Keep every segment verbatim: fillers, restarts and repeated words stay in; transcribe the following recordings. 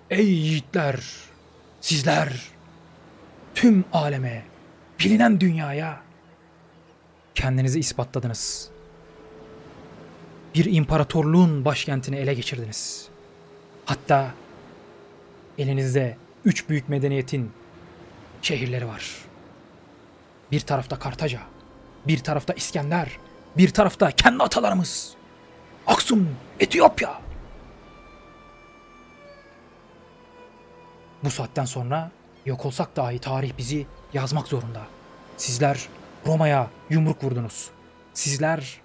Ey yiğitler, sizler tüm aleme, bilinen dünyaya kendinizi ispatladınız. Bir imparatorluğun başkentini ele geçirdiniz. Hatta elinizde üç büyük medeniyetin şehirleri var. Bir tarafta Kartaca, bir tarafta İskender, bir tarafta kendi atalarımız. Aksum, Etiyopya. Bu saatten sonra yok olsak dahi tarih bizi yazmak zorunda. Sizler Roma'ya yumruk vurdunuz. Sizler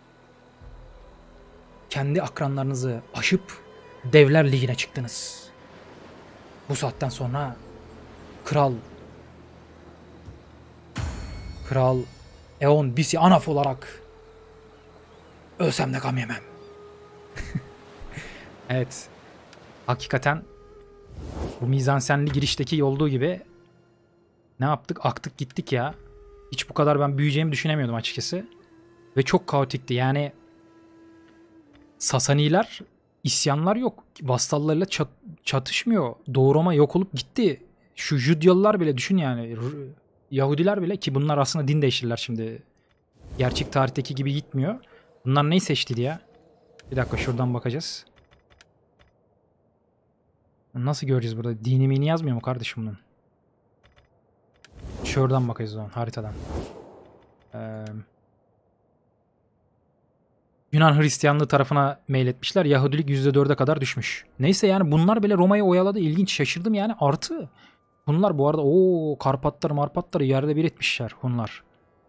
kendi akranlarınızı aşıp Devler Ligi'ne çıktınız. Bu saatten sonra Kral Kral Eon Bisi Anaf olarak ölsem de gam yemem. Evet. Hakikaten bu mizansenli girişteki olduğu gibi ne yaptık? Aktık gittik ya. Hiç bu kadar ben büyüyeceğimi düşünemiyordum açıkçası. Ve çok kaotikti. Yani Sasaniler, isyanlar yok. Vassallarıyla çat çatışmıyor. Doğu Roma yok olup gitti. Şu Judyalılar bile düşün yani. Yahudiler bile, ki bunlar aslında din değiştirirler şimdi. Gerçek tarihteki gibi gitmiyor. Bunlar neyi seçtiydi ya? Bir dakika, şuradan bakacağız. Nasıl göreceğiz burada? Dini mini yazmıyor mu kardeşim bunun? Şuradan bakacağız o zaman, haritadan. Ee, Yunan Hristiyanlığı tarafına meyletmişler. Yahudilik yüzde dörde kadar düşmüş. Neyse yani bunlar bile Roma'yı oyaladı. İlginç, şaşırdım yani. Artı Hunlar bu arada o Karpatları Marpatları yerde bir etmişler Hunlar.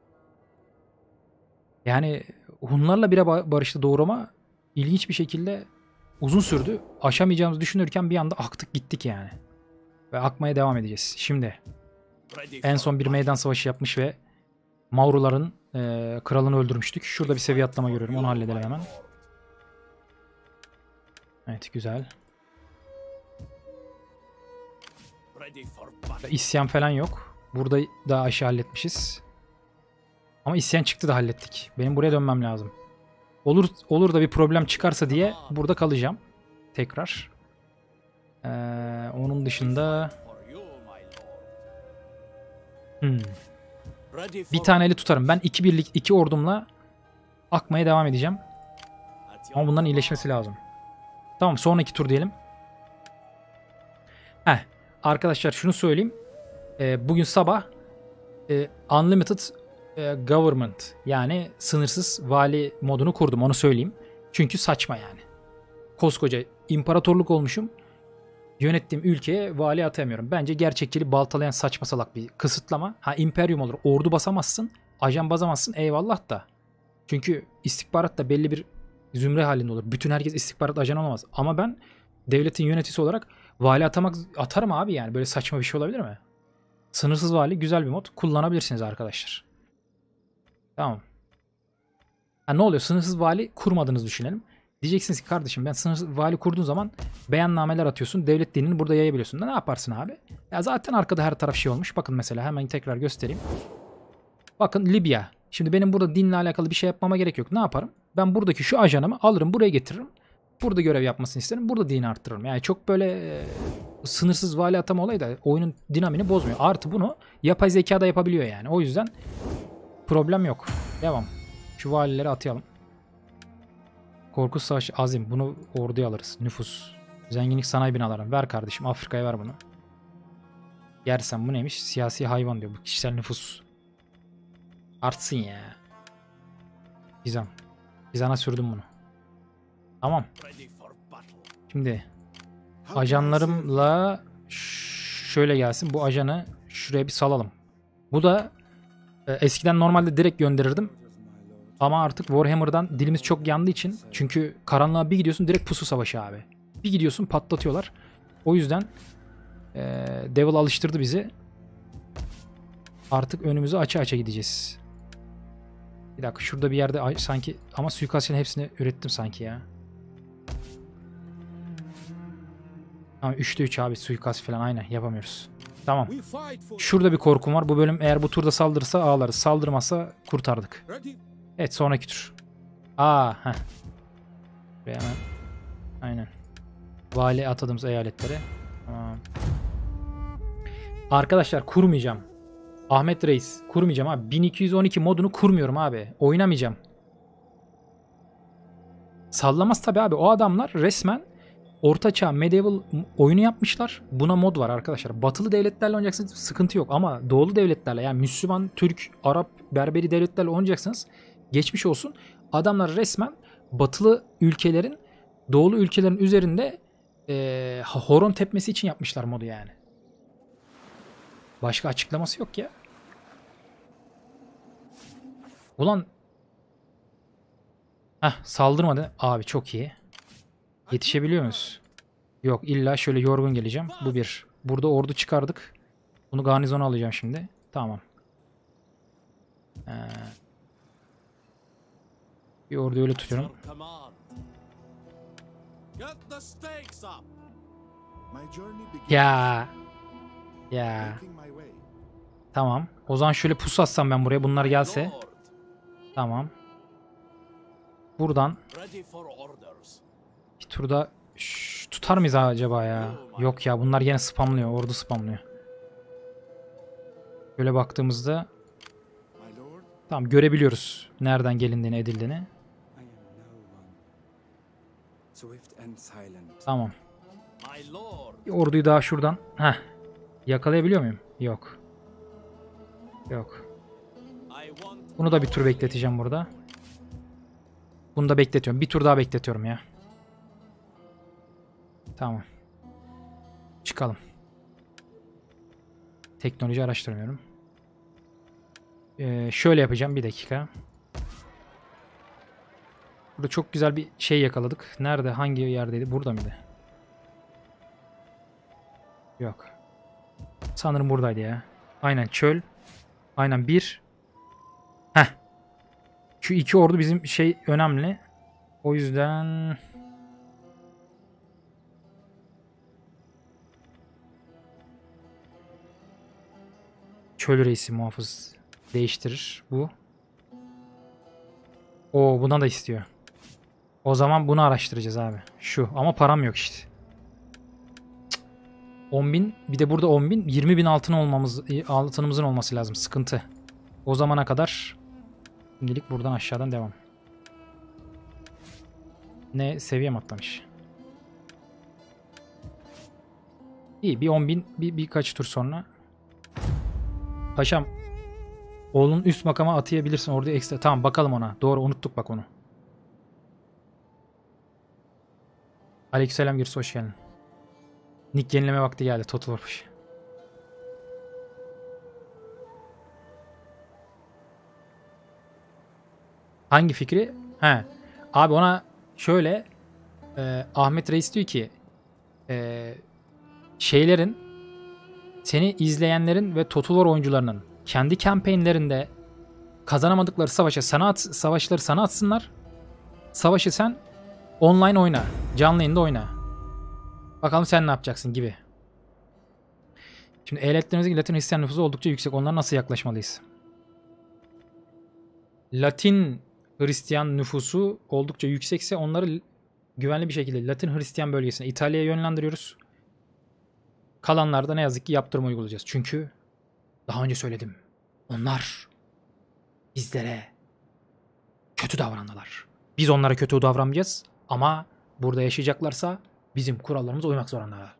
Yani Hunlarla bire barıştı Doğu Roma. İlginç bir şekilde uzun sürdü. Aşamayacağımızı düşünürken bir anda aktık gittik yani. Ve akmaya devam edeceğiz. Şimdi en son bir meydan savaşı yapmış ve Mauruların e, kralını öldürmüştük. Şurada bir seviye atlama görüyorum. Onu halledelim hemen. Evet, güzel. İsyan falan yok. Burada da aşağı halletmişiz. Ama isyan çıktı da hallettik. Benim buraya dönmem lazım. Olur olur da bir problem çıkarsa diye burada kalacağım. Tekrar. Ee, onun dışında... Hmm. Bir taneli tutarım. Ben iki birlik iki ordumla akmaya devam edeceğim. Ama bunların iyileşmesi lazım. Tamam, sonraki tur diyelim. Heh. Arkadaşlar şunu söyleyeyim. Ee, bugün sabah e, Unlimited e, Government, yani sınırsız vali modunu kurdum, onu söyleyeyim. Çünkü saçma yani. Koskoca imparatorluk olmuşum. Yönettiğim ülkeye vali atamıyorum. Bence gerçekçiliği baltalayan saçma salak bir kısıtlama. Ha, imperium olur. Ordu basamazsın. Ajan basamazsın. Eyvallah da. Çünkü istihbarat da belli bir zümre halinde olur. Bütün herkes istihbarat ajanı olamaz. Ama ben devletin yöneticisi olarak vali atamak atarım abi yani. Böyle saçma bir şey olabilir mi? Sınırsız vali güzel bir mod. Kullanabilirsiniz arkadaşlar. Tamam. Ha, ne oluyor? Sınırsız vali kurmadığınızı düşünelim. Diyeceksiniz ki kardeşim, ben sınırsız vali kurduğun zaman beyannameler atıyorsun. Devlet dinini burada yayabiliyorsun. Ne yaparsın abi? Ya zaten arkada her taraf şey olmuş. Bakın mesela hemen tekrar göstereyim. Bakın Libya. Şimdi benim burada dinle alakalı bir şey yapmama gerek yok. Ne yaparım? Ben buradaki şu ajanımı alırım, buraya getiririm. Burada görev yapmasını isterim. Burada dini arttırırım. Yani çok böyle e, sınırsız vali atama olayı da oyunun dinamini bozmuyor. Artı bunu yapay zeka da yapabiliyor yani. O yüzden problem yok. Devam. Şu valileri atayalım. Korku Savaşı azim. Bunu orduya alırız. Nüfus. Zenginlik sanayi binaları. Ver kardeşim. Afrika'ya ver bunu. Yersen bu neymiş? Siyasi hayvan diyor. Bu kişisel nüfus. Artsın ya. Gizem. Gizem'e sürdüm bunu. Tamam. Şimdi ajanlarımla şöyle gelsin. Bu ajanı şuraya bir salalım. Bu da e, eskiden normalde direkt gönderirdim. Ama artık Warhammer'dan dilimiz çok yandığı için, çünkü karanlığa bir gidiyorsun direkt pusu savaşı abi. Bir gidiyorsun patlatıyorlar. O yüzden e, Devil alıştırdı bizi. Artık önümüzü aça aça gideceğiz. Bir dakika, şurada bir yerde sanki, ama suikastçının hepsini ürettim sanki ya. Ama üçte üç abi, suikast falan aynen yapamıyoruz. Tamam. Şurada bir korkum var. Bu bölüm eğer bu turda saldırırsa ağlarız. Saldırmazsa kurtardık. Evet, sonraki tur. Aa, heh. Ve hemen aynen. Vali atadığımız eyaletlere. Arkadaşlar kurmayacağım. Ahmet Reis kurmayacağım abi. bin iki yüz on iki modunu kurmuyorum abi. Oynamayacağım. Sallamaz tabi abi. O adamlar resmen Ortaçağ Medieval oyunu yapmışlar. Buna mod var arkadaşlar. Batılı devletlerle oynayacaksınız, sıkıntı yok. Ama doğulu devletlerle, yani Müslüman, Türk, Arap, Berberi devletlerle oynayacaksınız. Geçmiş olsun. Adamlar resmen batılı ülkelerin, doğulu ülkelerin üzerinde ee, horon tepmesi için yapmışlar modu yani. Başka açıklaması yok ya. Ulan. Heh, saldırmadı. Abi çok iyi. Yetişebiliyor muyuz? Yok, illa şöyle yorgun geleceğim. Bu bir. Burada ordu çıkardık. Bunu garnizona alacağım şimdi. Tamam. Ee, bir ordu öyle tutuyorum. Ya. Ya. Tamam. O zaman şöyle pusu atsam ben buraya. Bunlar gelse. Tamam. Buradan bir turda Şş, tutar mıyız acaba ya? Yok ya, bunlar yine spamlıyor. Ordu spamlıyor. Böyle baktığımızda tamam, görebiliyoruz nereden gelindiğini, edildiğini. Tamam. Bir orduyu daha şuradan. Heh. Yakalayabiliyor muyum? Yok. Yok. Bunu da bir tur bekleteceğim burada. Bunu da bekletiyorum. Bir tur daha bekletiyorum ya. Tamam. Çıkalım. Teknoloji araştırmıyorum. Ee, şöyle yapacağım. Bir dakika. Burada çok güzel bir şey yakaladık. Nerede? Hangi yerdeydi? Burada mıydı? Yok. Sanırım buradaydı ya. Aynen çöl. Aynen bir. Heh. Şu iki ordu bizim şey önemli. O yüzden... Çöl reisi muhafız değiştirir bu. Oo, buna da istiyor. O zaman bunu araştıracağız abi. Şu, ama param yok işte. on bin, bir de burada on bin, yirmi bin altın olmamız, altınımızın olması lazım. Sıkıntı. O zamana kadar şimdilik buradan aşağıdan devam. Ne seviyem atlamış. İyi, bir on bin, bir, birkaç tur sonra. Paşam, oğlun üst makama atayabilirsin orada ekstra. Tamam, bakalım ona. Doğru, unuttuk bak onu. Aleykümselam Gürs, hoş geldin. Nick yenileme vakti geldi. Total Warpush. Hangi fikri? He. Abi ona şöyle e, Ahmet Reis diyor ki e, şeylerin, seni izleyenlerin ve Total War oyuncularının kendi kampanyonlarında kazanamadıkları savaşa sana at, savaşları sana atsınlar. Savaşı sen online oyna. Canlı yayında oyna. Bakalım sen ne yapacaksın gibi. Şimdi eyaletlerimizdeki Latin Hristiyan nüfusu oldukça yüksek. Onlara nasıl yaklaşmalıyız? Latin Hristiyan nüfusu oldukça yüksekse onları güvenli bir şekilde Latin Hristiyan bölgesine, İtalya'ya yönlendiriyoruz. Kalanlarda ne yazık ki yaptırım uygulayacağız. Çünkü daha önce söyledim. Onlar bizlere kötü davrandılar. Biz onlara kötü davranmayacağız ama burada yaşayacaklarsa bizim kurallarımıza uymak zorundalar.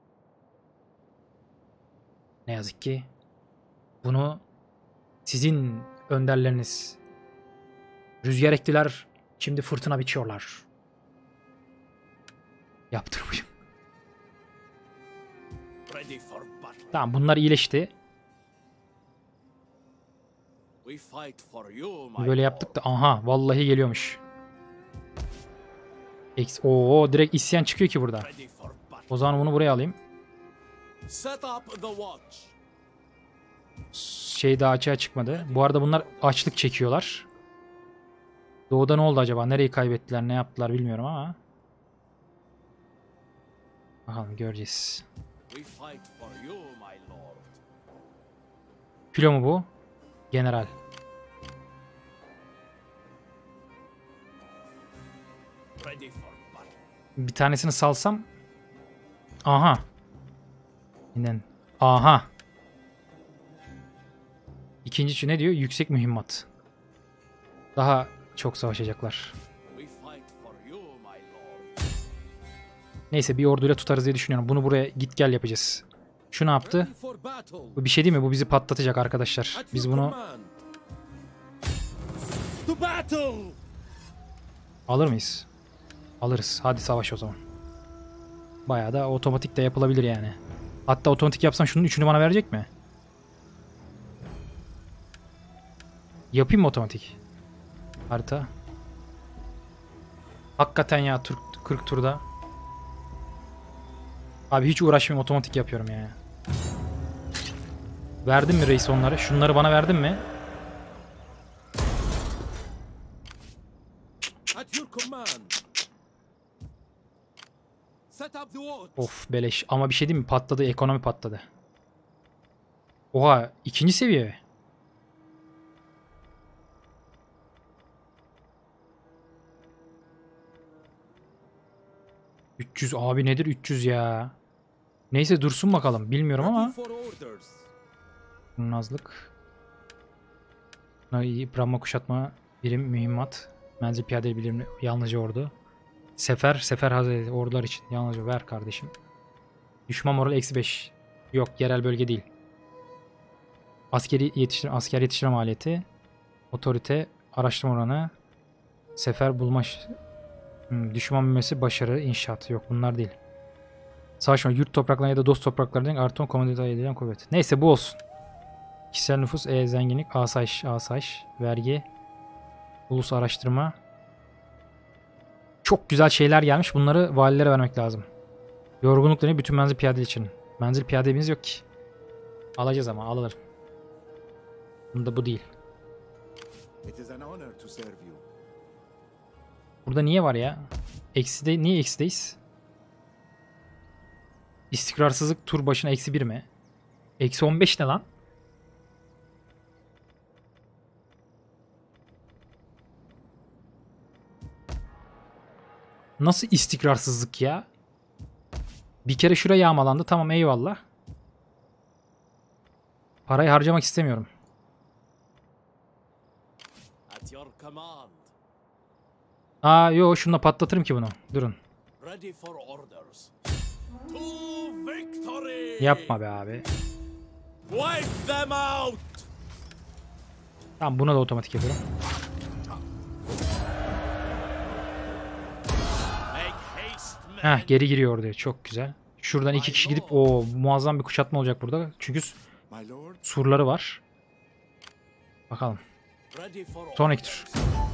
Ne yazık ki bunu sizin önderleriniz rüzgar ektiler, şimdi fırtına biçiyorlar. Yaptırmışım. Tamam, bunlar iyileşti. Böyle yaptık da aha vallahi geliyormuş. X, oo, direkt isyan çıkıyor ki burada. O zaman bunu buraya alayım. Şey daha açığa çıkmadı. Bu arada bunlar açlık çekiyorlar. Doğuda ne oldu acaba? Nereyi kaybettiler, ne yaptılar bilmiyorum ama. Bakalım, göreceğiz. Filo mu bu? General. Bir tanesini salsam. Aha. İnen. Aha. İkinci ne diyor? Yüksek mühimmat. Daha çok savaşacaklar. Neyse bir orduyla tutarız diye düşünüyorum. Bunu buraya git gel yapacağız. Şu ne yaptı? Bu bir şey değil mi? Bu bizi patlatacak arkadaşlar. Biz bunu alır mıyız? Alırız. Hadi savaş o zaman. Bayağı da otomatik de yapılabilir yani. Hatta otomatik yapsam şunun üçünü bana verecek mi? Yapayım mı otomatik? Harita. Hakikaten ya kırk turda. Abi hiç uğraşmayayım, otomatik yapıyorum ya. Verdin mi reis onları? Şunları bana verdin mi? Of beleş. Ama bir şey değil mi? Patladı. Ekonomi patladı. Oha. İkinci seviye. üç yüz abi nedir üç yüz ya? Neyse dursun bakalım. Bilmiyorum ama. Nazlık. Yıpranma, kuşatma, birim, mühimmat. Menzil piyade birim, yalnızca ordu. Sefer, sefer hazır ordular için. Yalnızca ver kardeşim. Düşman moral eksi beş. Yok, yerel bölge değil. Askeri yetiştirme, asker yetiştirme maliyeti. Otorite, araştırma oranı. Sefer bulma. Hmm, düşman bilmesi, başarı, inşaat. Yok bunlar değil. Savaşma, yurt topraklarına ya da dost topraklarından artan komodite edilen kuvvet. Neyse bu olsun. Kişisel nüfus, e, zenginlik, asayiş, asayiş, vergi, ulus araştırma. Çok güzel şeyler gelmiş. Bunları valilere vermek lazım. Yorgunluklarını bütün menzil piyade için. Menzil piyademiz yok ki. Alacağız ama alır. Bunda bu değil. Burada niye var ya? Ekside, niye eksideyiz? İstikrarsızlık tur başına eksi bir mi? Eksi on beş ne lan? Nasıl istikrarsızlık ya? Bir kere şuraya yağmalandı. Tamam eyvallah. Parayı harcamak istemiyorum. Aa yo şununla patlatırım ki bunu. Durun. Yapma be abi. Tamam buna da otomatik yapıyorum. Heh geri giriyor oraya. Çok güzel. Şuradan iki kişi gidip o muazzam bir kuşatma olacak burada. Çünkü surları var. Bakalım. Sonraki tur.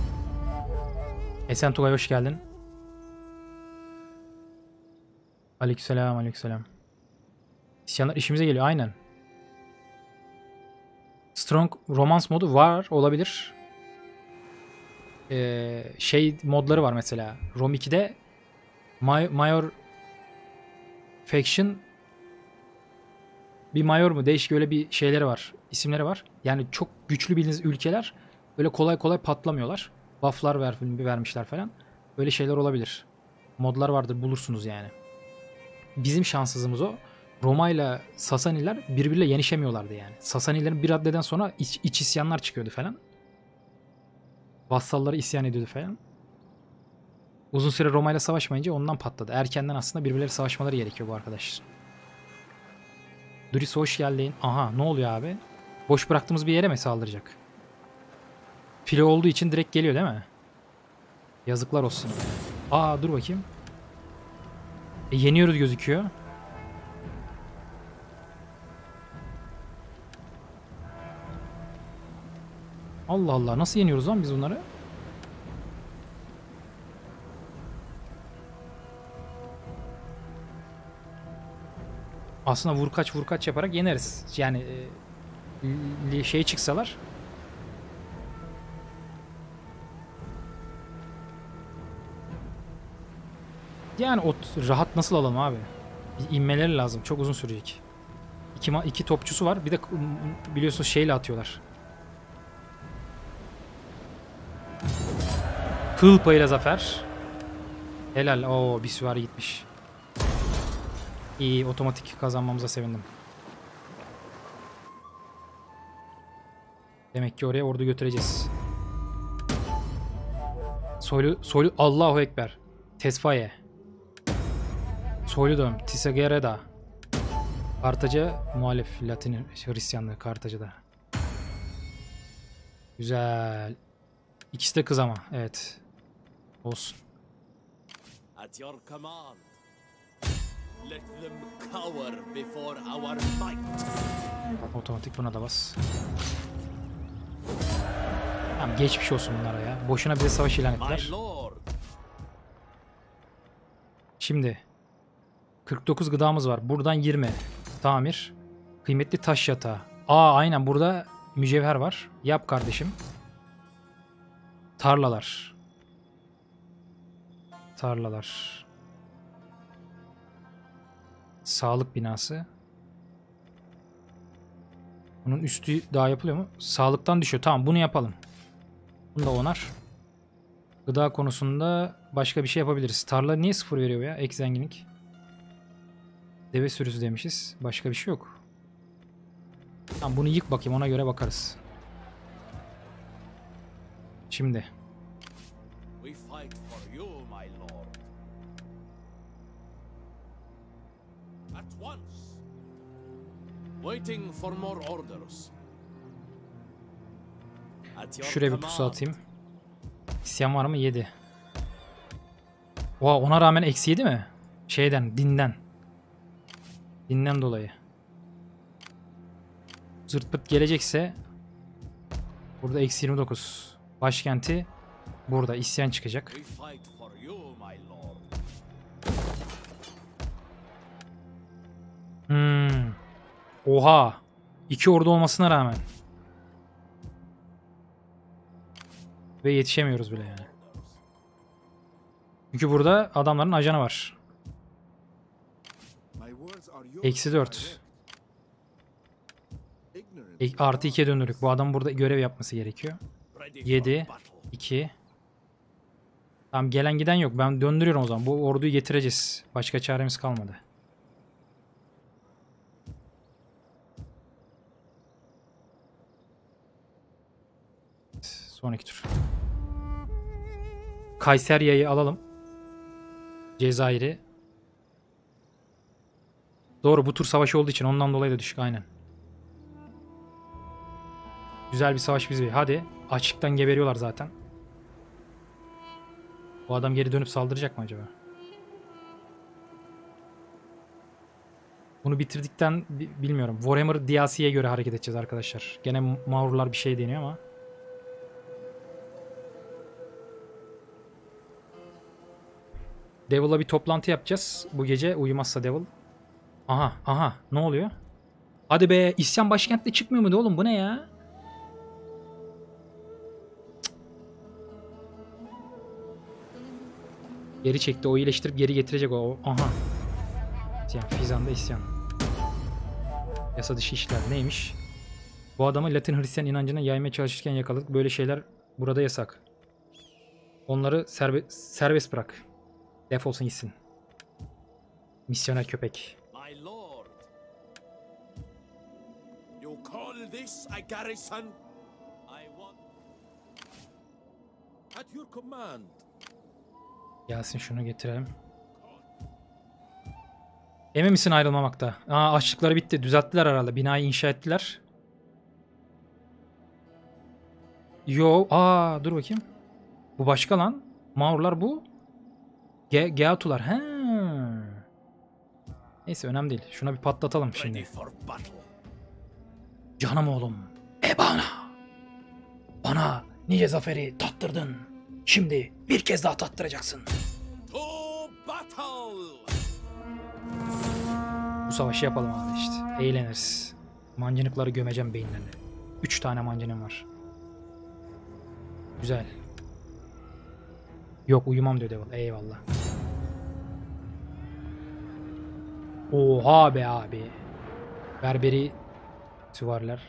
Esen Tugay hoş geldin. Aleykümselam, aleykümselam. İsyanlar işimize geliyor aynen. Strong Romance modu var olabilir. Ee, şey modları var mesela. Rom iki'de Mayor Faction bir mayor mu? Değişik öyle bir şeyleri var. İsimleri var. Yani çok güçlü bildiğiniz ülkeler böyle kolay kolay patlamıyorlar. Buff'lar ver, vermişler falan. Böyle şeyler olabilir. Modlar vardır bulursunuz yani. Bizim şanssızlığımız o. Roma ile Sasaniler birbiriyle yenişemiyorlardı yani. Sasanilerin bir raddeden sonra iç, iç isyanlar çıkıyordu falan. Vassalları isyan ediyordu falan. Uzun süre Roma ile savaşmayınca ondan patladı. Erkenden aslında birbirleri savaşmaları gerekiyor bu arkadaşlar. Duris hoş geldin. Aha ne oluyor abi? Boş bıraktığımız bir yere mi saldıracak? Filo olduğu için direkt geliyor değil mi? Yazıklar olsun. Aa dur bakayım. E, yeniyoruz gözüküyor. Allah Allah nasıl yeniyoruz lan biz bunları? Aslında vur kaç vur kaç yaparak yeneriz. Yani e, şey çıksalar. Yani o rahat nasıl alalım abi? İnmeleri lazım. Çok uzun sürecek. İki, iki topçusu var. Bir de biliyorsunuz şeyle atıyorlar. Kıl payıyla zafer. Helal. Oo bir süvari gitmiş. İyi otomatik kazanmamıza sevindim. Demek ki oraya ordu götüreceğiz. Soylu, soylu, Allahu Ekber. Tesfaye. Soyludum. Tisagereda. Kartaca muhalif Latin Hristiyanlığı Kartaca'da. Güzel. İkisi de kız ama. Evet. Olsun. At your command. Let them cower before our might. Otomatik buna da bas. Tamam, geçmiş olsun bunlara ya. Boşuna bize savaş ilan ettiler. Şimdi kırk dokuz gıdamız var. Buradan yirmi. Tamir. Kıymetli taş yatağı. Aa aynen, burada mücevher var. Yap kardeşim. Tarlalar. Tarlalar. Sağlık binası. Bunun üstü daha yapılıyor mu? Sağlıktan düşüyor. Tamam, bunu yapalım. Bunu da onar. Gıda konusunda başka bir şey yapabiliriz. Tarla niye sıfır veriyor ya? Ek zenginlik. Deve sürüsü demişiz. Başka bir şey yok. Tamam, bunu yık bakayım, ona göre bakarız. Şimdi. We fight for you, my lord. At once. Waiting for more orders. At your Şuraya bir command. pusu atayım. İsyan var mı? yedi. Oha, ona rağmen eksi yedi mi? Şeyden, dinden. Dinden dolayı. Zırt pırt gelecekse burada eksi yirmi dokuz. Başkenti burada. İsyan çıkacak. We fight for you, my lord. Hmm. Oha. İki ordu olmasına rağmen. Ve yetişemiyoruz bile yani. Çünkü burada adamların ajanı var. Eksi dört. E, artı ikiye döndürdük. Bu adam burada görev yapması gerekiyor. yedi. iki. Tamam, gelen giden yok. Ben döndürüyorum o zaman. Bu orduyu getireceğiz. Başka çaremiz kalmadı. Sonraki tur. Kayserya'yı alalım. Cezayir'i. Doğru, bu tur savaşı olduğu için ondan dolayı da düşük aynen. Güzel bir savaş bizi. Hadi. Açlıktan geberiyorlar zaten. Bu adam geri dönüp saldıracak mı acaba? Bunu bitirdikten bilmiyorum. Warhammer D L C'ye göre hareket edeceğiz arkadaşlar. Gene Mağrurlar bir şey deniyor ama. Devil'la bir toplantı yapacağız. Bu gece uyumazsa Devil. Aha aha, ne oluyor? Hadi be, isyan başkentte çıkmıyor muydu oğlum, bu ne ya? Cık. Geri çekti, o iyileştirip geri getirecek o. Aha. İsyan, Fizan'da isyan. Yasa dışı işler neymiş? Bu adamı Latin Hristiyan inancına yaymaya çalışırken yakaladık. Böyle şeyler burada yasak. Onları serbe serbest bırak. Defolsun gitsin. Misyoner köpek. My lord. You call this a garrison? I want. At your command. Gelsin, şunu getirelim. Emin misin ayrılmamakta? Aa, açlıkları bitti. Düzelttiler herhalde. Binayı inşa ettiler. Yo, aa dur bakayım. Bu başka lan. Mağrurlar bu. Ge Geatular. He. Neyse, önemli değil. Şuna bir patlatalım şimdi. Canım oğlum. Ebana. Bana nice zaferi tattırdın. Şimdi bir kez daha tattıracaksın. Bu savaşı yapalım abi işte. Eğleniriz. Mancınıkları gömeceğim beyinlerine. Üç tane mancınım var. Güzel. Yok, uyumam diyor Devil. Eyvallah. Oha be abi. Berberi süvariler.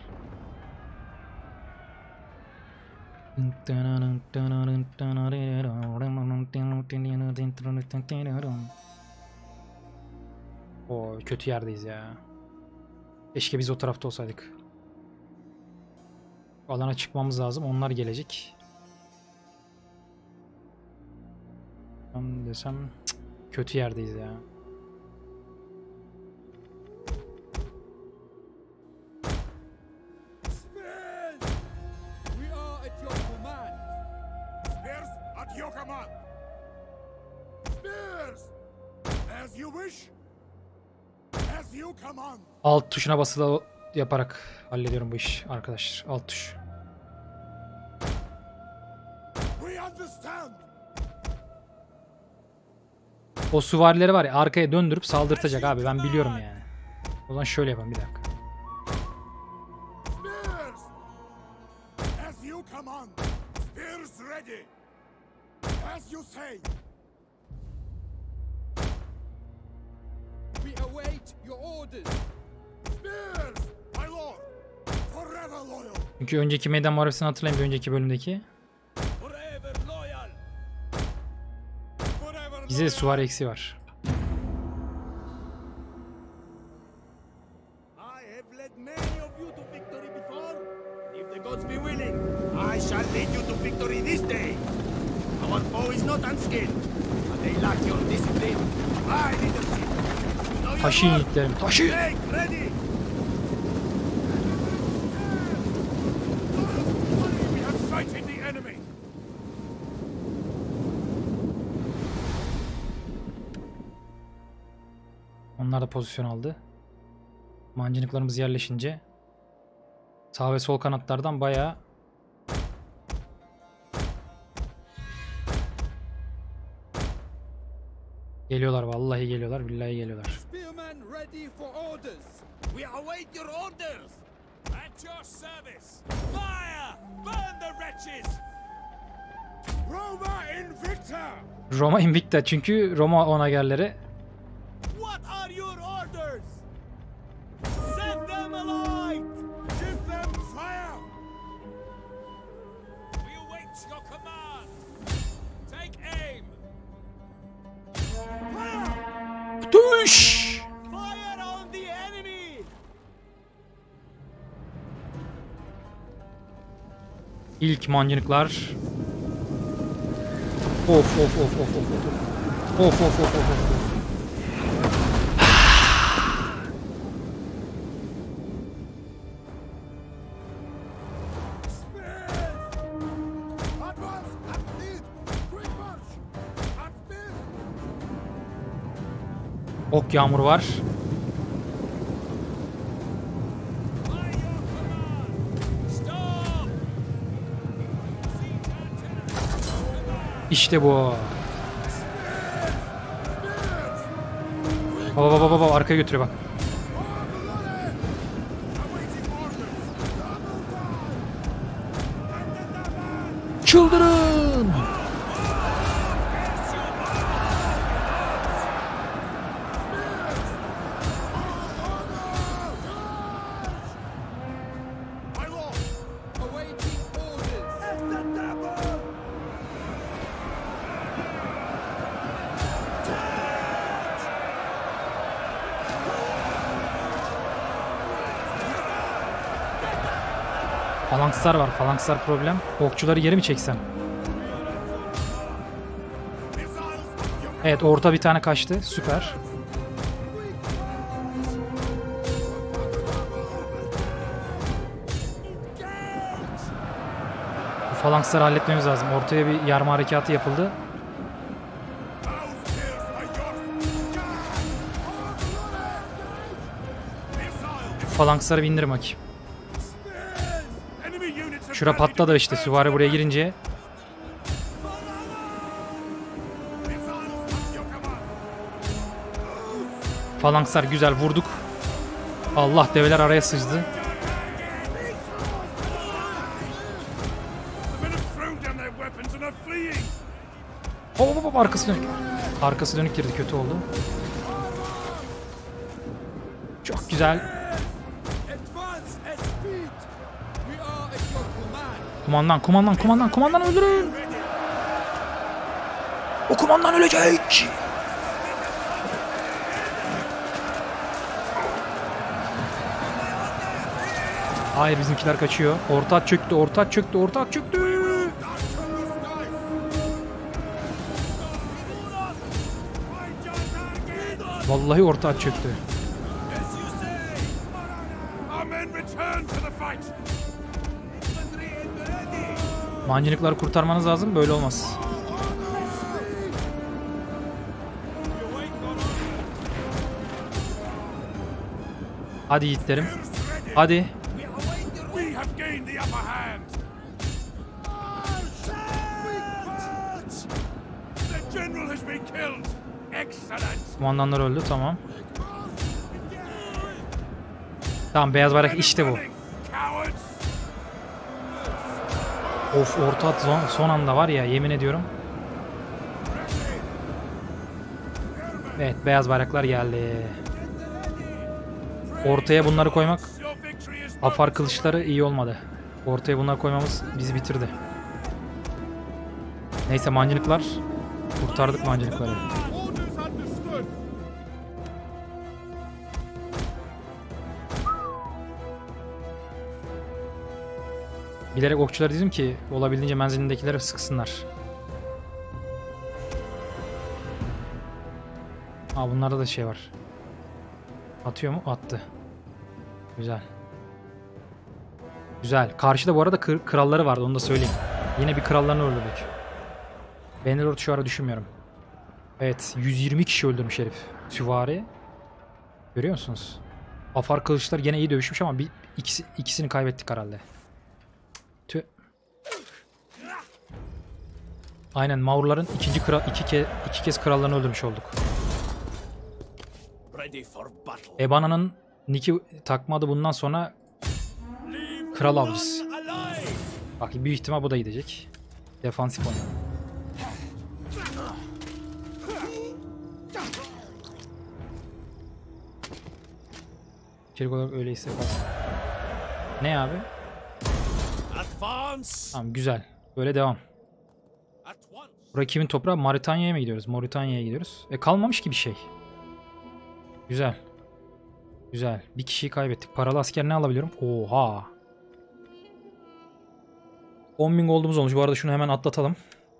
O kötü yerdeyiz ya. Keşke biz o tarafta olsaydık. Alana çıkmamız lazım. Onlar gelecek. Ben desem cık, kötü yerdeyiz ya. Alt tuşuna basılı yaparak hallediyorum bu iş arkadaşlar. Alt tuş. O süvarileri var ya arkaya döndürüp saldırtacak abi. Ben biliyorum yani. O zaman şöyle yapalım bir dakika. Çünkü önceki meydan muharebesini hatırlayın, bir önceki bölümdeki. Bize de süvari eksiği var. Taşıyın yiğitlerim, taşıyın! Onlar da pozisyon aldı. Mancınıklarımız yerleşince sağ ve sol kanatlardan bayağı geliyorlar, vallahi geliyorlar, billahi geliyorlar. Roma Invicta, çünkü Roma onagerleri. What are your orders? Set them alight! Give them fire! We await your command! Take aim! Fire! Düş! Fire on the enemy! İlk mancınıklar. Of of of of of of. Of of of of of. Ok yağmuru var. İşte bu. Baba baba baba arkaya götürüyor bak. Çıldırın. Falankslar var. Falankslar problem. Okçuları geri mi çeksem? Evet, orta bir tane kaçtı. Süper. Bu falanksları halletmemiz lazım. Ortaya bir yarma harekatı yapıldı. Falanksları bindirim bakayım. Şura patladı işte, süvari buraya girince. Falankslar güzel vurduk. Allah, develer araya sıçtı. Hop hop hop, arkası dönük. Arkası dönük girdi, kötü oldu. Çok güzel. Kumandan, kumandan, kumandan, kumandan öldürün. O kumandan ölecek. Hayır, bizimkiler kaçıyor. Orta at çöktü, orta at çöktü, orta at çöktü. Vallahi orta at çöktü. Mancınıkları kurtarmanız lazım, böyle olmaz. Hadi yiğitlerim. Hadi. Kumandanlar öldü, tamam. Tamam, beyaz bayrak işte bu. Of, orta at son, son anda var ya, yemin ediyorum. Evet, beyaz bayraklar geldi. Ortaya bunları koymak, afar kılıçları iyi olmadı. Ortaya bunları koymamız bizi bitirdi. Neyse, mancınıklar, kurtardık mancınıkları. Bilerek okçuları dizdim ki olabildiğince menzilindekileri sıksınlar. Aa, bunlarda da şey var. Atıyor mu? Attı. Güzel. Güzel. Karşıda bu arada kır, kralları vardı, onu da söyleyeyim. Yine bir krallarını öldürdük. Bannerlord şu ara düşünmüyorum. Evet, yüz yirmi kişi öldürmüş herif. Süvari. Görüyor musunuz? Afar kılıçlar gene iyi dövüşmüş ama bir, ikisi, ikisini kaybettik herhalde. Tüh. Aynen, Maurların ikinci kral, iki, ke, iki kez krallarını öldürmüş olduk. Ebana'nın Nick'i takmadı, bundan sonra kral avcısı. Bak, büyük ihtimal bu da gidecek. Defansif oynuyor. İçerik olarak öyleyse bak. Ne abi? Tamam, güzel. Böyle devam. Buraya kimin toprağı? Moritanya'ya mı gidiyoruz? Moritanya'ya gidiyoruz. E kalmamış ki bir şey. Güzel. Güzel. Bir kişiyi kaybettik. Paralı asker ne alabiliyorum? Oha. on bin gold'umuz olmuş. Bu arada şunu hemen atlatalım.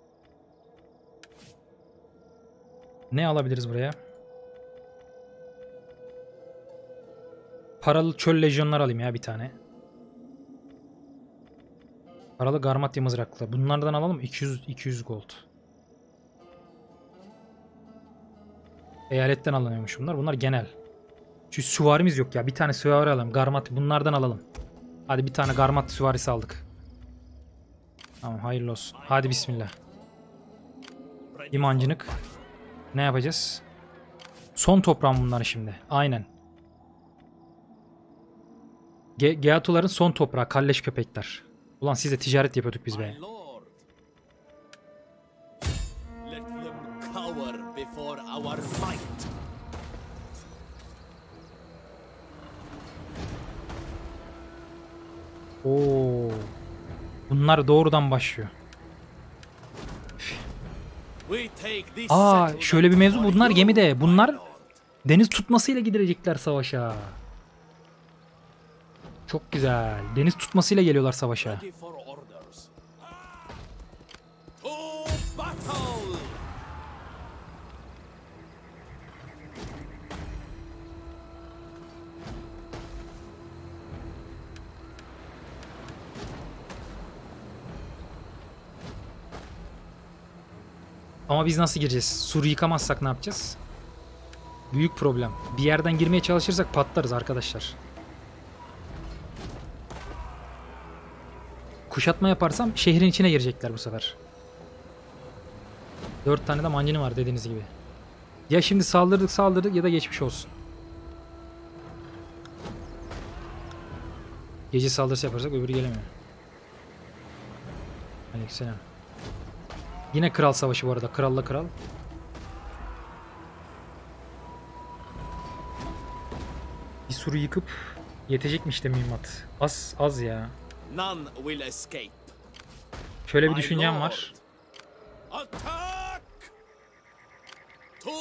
Ne alabiliriz buraya? Paralı çöl lejyonlar alayım ya bir tane. Paralı Garmatya mızraklı. Bunlardan alalım. iki yüz iki yüz gold. Eyaletten alınıyormuş bunlar. Bunlar genel. Şu süvarimiz yok ya. Bir tane süvari alalım. Garmat, bunlardan alalım. Hadi bir tane Garmat süvarisi aldık. Tamam, hayırlı olsun. Hadi bismillah. İmancınık. Ne yapacağız? Son toprağım bunlar şimdi. Aynen. Ge Geatuların son toprağı. Kalleş köpekler. Ulan sizle ticaret yapıyorduk biz be. Oo. Bunlar doğrudan başlıyor. Aa, şöyle bir mevzu, bunlar gemide. Bunlar deniz tutmasıyla gidilecekler savaşa. Çok güzel. Deniz tutmasıyla geliyorlar savaşa. Ama biz nasıl gireceğiz? Sur'u yıkamazsak ne yapacağız? Büyük problem. Bir yerden girmeye çalışırsak patlarız arkadaşlar. Kuşatma yaparsam şehrin içine girecekler bu sefer. Dört tane de mancını var dediğiniz gibi. Ya şimdi saldırdık saldırdık ya da geçmiş olsun. Gece saldırısı yaparsak öbürü gelemiyor. Aleykümselam. Yine kral savaşı bu arada. Kralla kral. Bir sürü yıkıp yetecekmiş de mühimmat. Az az ya. Şöyle bir düşüncem var.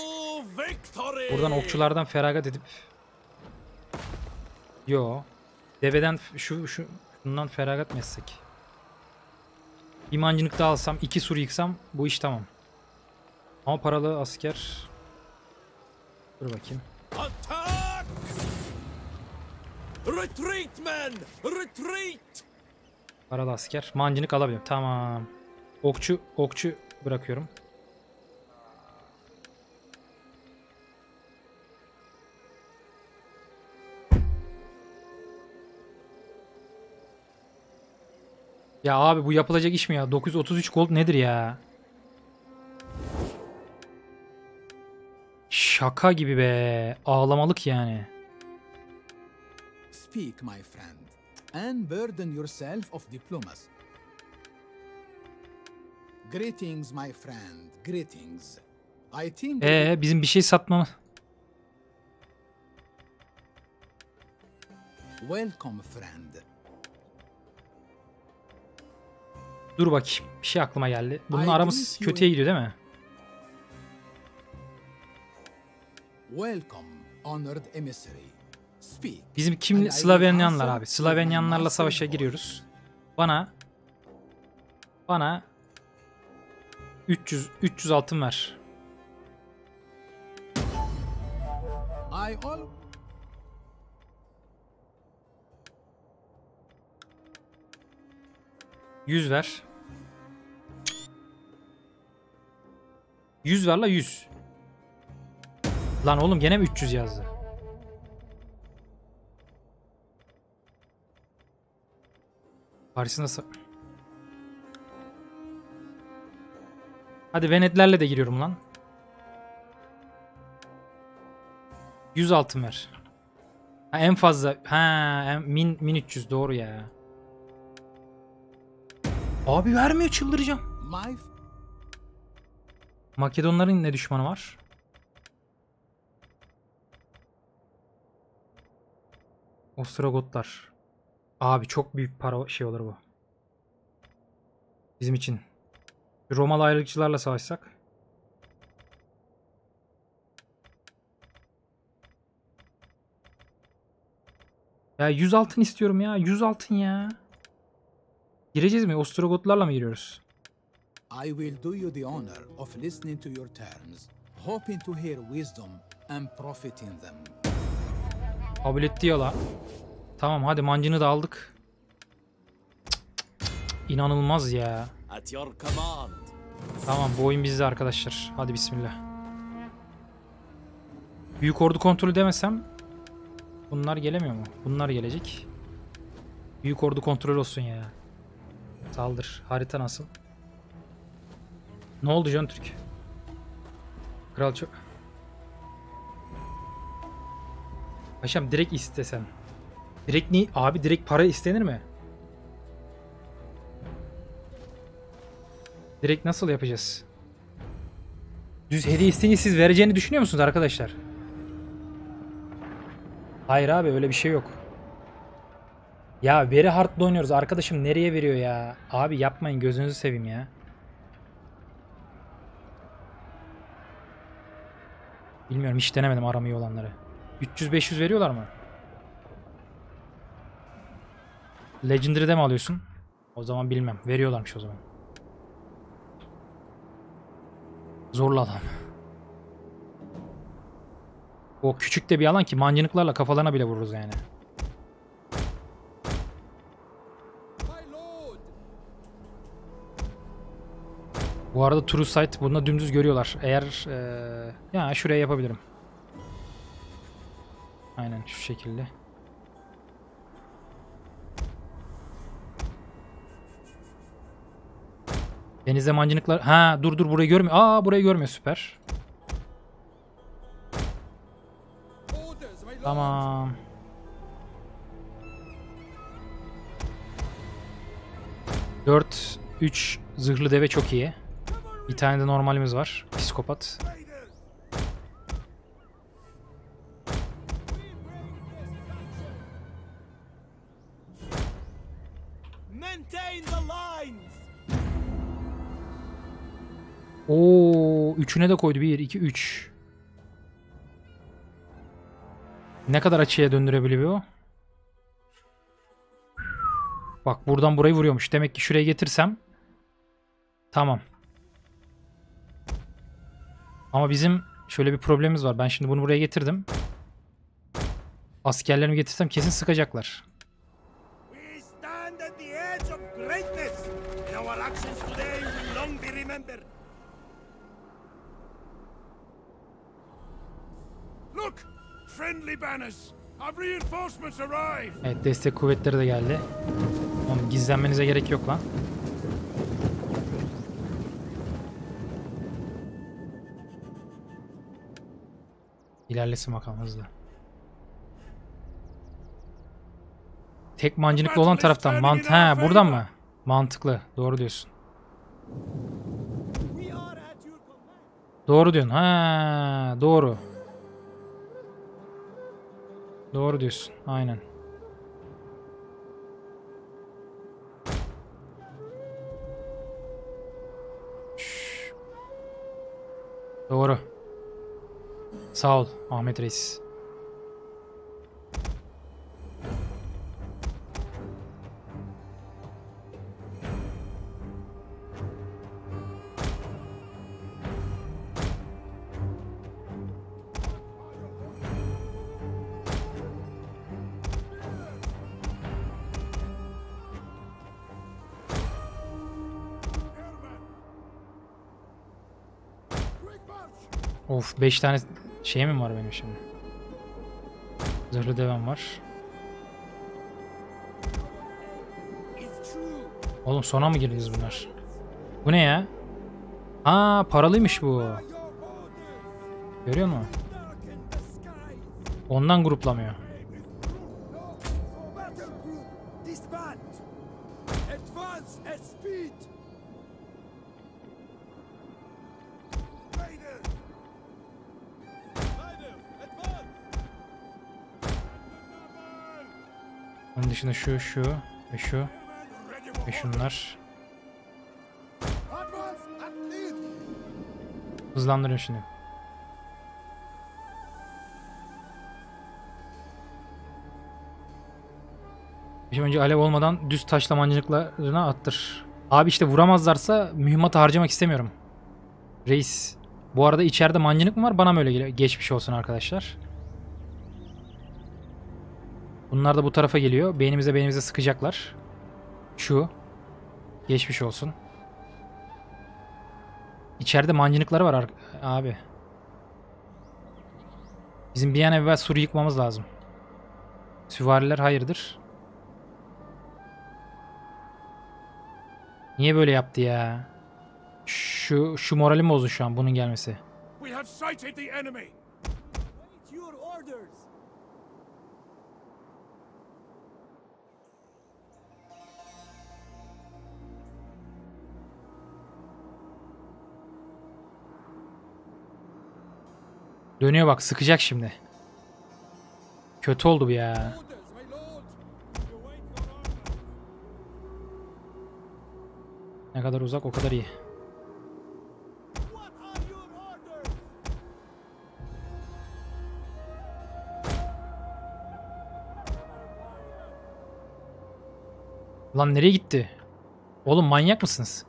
Buradan okçulardan feragat edip. Yo. Deveden şu şu şundan feragat mı etsek? Bir mancınık daha alsam, iki sur yıksam bu iş tamam. Ama paralı asker. Dur bakayım. Attack! Retreat, men! Retreat! Paralı asker. Mancınık alabiliyorum. Tamam. Okçu, okçu bırakıyorum. Ya abi bu yapılacak iş mi ya? dokuz yüz otuz üç gold nedir ya? Şaka gibi be. Ağlamalık yani. Speak, my friend, and burden yourself of diplomacy. Greetings, my friend, greetings. I think... Ee bizim bir şey satmamız. Welcome, friend. Dur bakayım. Bir şey aklıma geldi. Bunun I aramız greet you kötüye in- gidiyor değil mi? Welcome, honored emissary. Speak. Bizim and I kim will Slavenyanlar answer abi. with Slavenyanlarla my savaşa master giriyoruz. Bana bana üç yüz üç yüz altın ver. voice. I all... yüz ver. yüz ver la yüz. Lan oğlum gene mi üç yüz yazdı? Paris'in nasıl? Hadi Venetlerle de giriyorum lan. yüz altın ver. Ha, en fazla. Ha, en, min, min üç yüz doğru ya. Abi vermiyor, çıldıracağım. My... Makedonların ne düşmanı var? Ostrogotlar. Abi çok büyük para şey olur bu. Bizim için. Romalı ayrılıkçılarla savaşsak. Ya yüz altın istiyorum ya. yüz altın ya. Gireceğiz mi? Ostrogotlarla mı giriyoruz? I will do you the honor of listening to your terms, hoping to hear wisdom and profit in them. Kabul etti ya la. Tamam hadi mancını da aldık. İnanılmaz ya. At your command. Tamam bu oyun bizde arkadaşlar. Hadi bismillah. Büyük ordu kontrolü demesem bunlar gelemiyor mu? Bunlar gelecek. Büyük ordu kontrol olsun ya. Saldır. Harita nasıl? Ne oldu Can Türk? Kral çok... Paşam direkt istesen. Direkt ni? Abi direkt para istenir mi? Direkt nasıl yapacağız? Düz hediye isteyince siz vereceğini düşünüyor musunuz arkadaşlar? Hayır abi öyle bir şey yok. Ya veri hard'da oynuyoruz. Arkadaşım nereye veriyor ya? Abi yapmayın gözünüzü seveyim ya. Bilmiyorum hiç denemedim aramayı olanları. üç yüz beş yüz veriyorlar mı? Legendary'de mi alıyorsun? O zaman bilmem. Veriyorlarmış o zaman. Zorla adam. O küçük de bir alan ki mancınıklarla kafalarına bile vururuz yani. My lord! Bu arada true sight bunu dümdüz görüyorlar. Eğer ee, ya şuraya yapabilirim. Aynen şu şekilde. Denizde mancınıklar. Ha dur dur burayı görmüyor. Aa burayı görmüyor süper. Orders, my lord! Tamam. dört üç zırhlı deve çok iyi. Bir tane de normalimiz var. Psikopat. Maintain the lines! Oo, üçüne de koydu. bir, iki, üç. Ne kadar açıya döndürebiliyor? Bak buradan burayı vuruyormuş. Demek ki şuraya getirsem. Tamam. Ama bizim şöyle bir problemimiz var. Ben şimdi bunu buraya getirdim. Askerlerimi getirsem kesin sıkacaklar. We stand at the edge of greatness, and our actions today will long be remembered. Look, friendly banners. Have reinforcements arrived? Evet, destek kuvvetleri de geldi. Oğlum gizlenmenize gerek yok lan. İlerlesin bakalım hızlı. Tek mancınıklı olan taraftan. Mant ha buradan mı? Mantıklı. Doğru diyorsun. Doğru diyorsun. Ha doğru. Doğru diyorsun. Aynen. Şşş. Doğru. Sağ ol Ahmet Reis. Of beş tane şey mi var benim şimdi? Zırhlı devem var. Oğlum sona mı girdiniz bunlar? Bu ne ya? Aa paralıymış bu. Görüyor musun? Ondan gruplamıyor. Onun dışında şu, şu ve şu ve şunlar. Hızlandırıyorum şimdi. Bir önce alev olmadan düz taşla mancınıklarına attır. Abi işte vuramazlarsa mühimmatı harcamak istemiyorum. Reis. Bu arada içeride mancınık mı var? Bana mı öyle geliyor? Geçmiş olsun arkadaşlar. Bunlar da bu tarafa geliyor. Beynimize beynimize sıkacaklar. Şu. Geçmiş olsun. İçeride mancınıkları var abi. Bizim bir an evvel suru yıkmamız lazım. Süvariler hayırdır? Niye böyle yaptı ya? Şu şu moralim bozdu şu an bunun gelmesi. We have sighted the enemy. Your orders. Dönüyor bak sıkacak şimdi. Kötü oldu bu ya. Ne kadar uzak o kadar iyi. Lan nereye gitti? Oğlum manyak mısınız?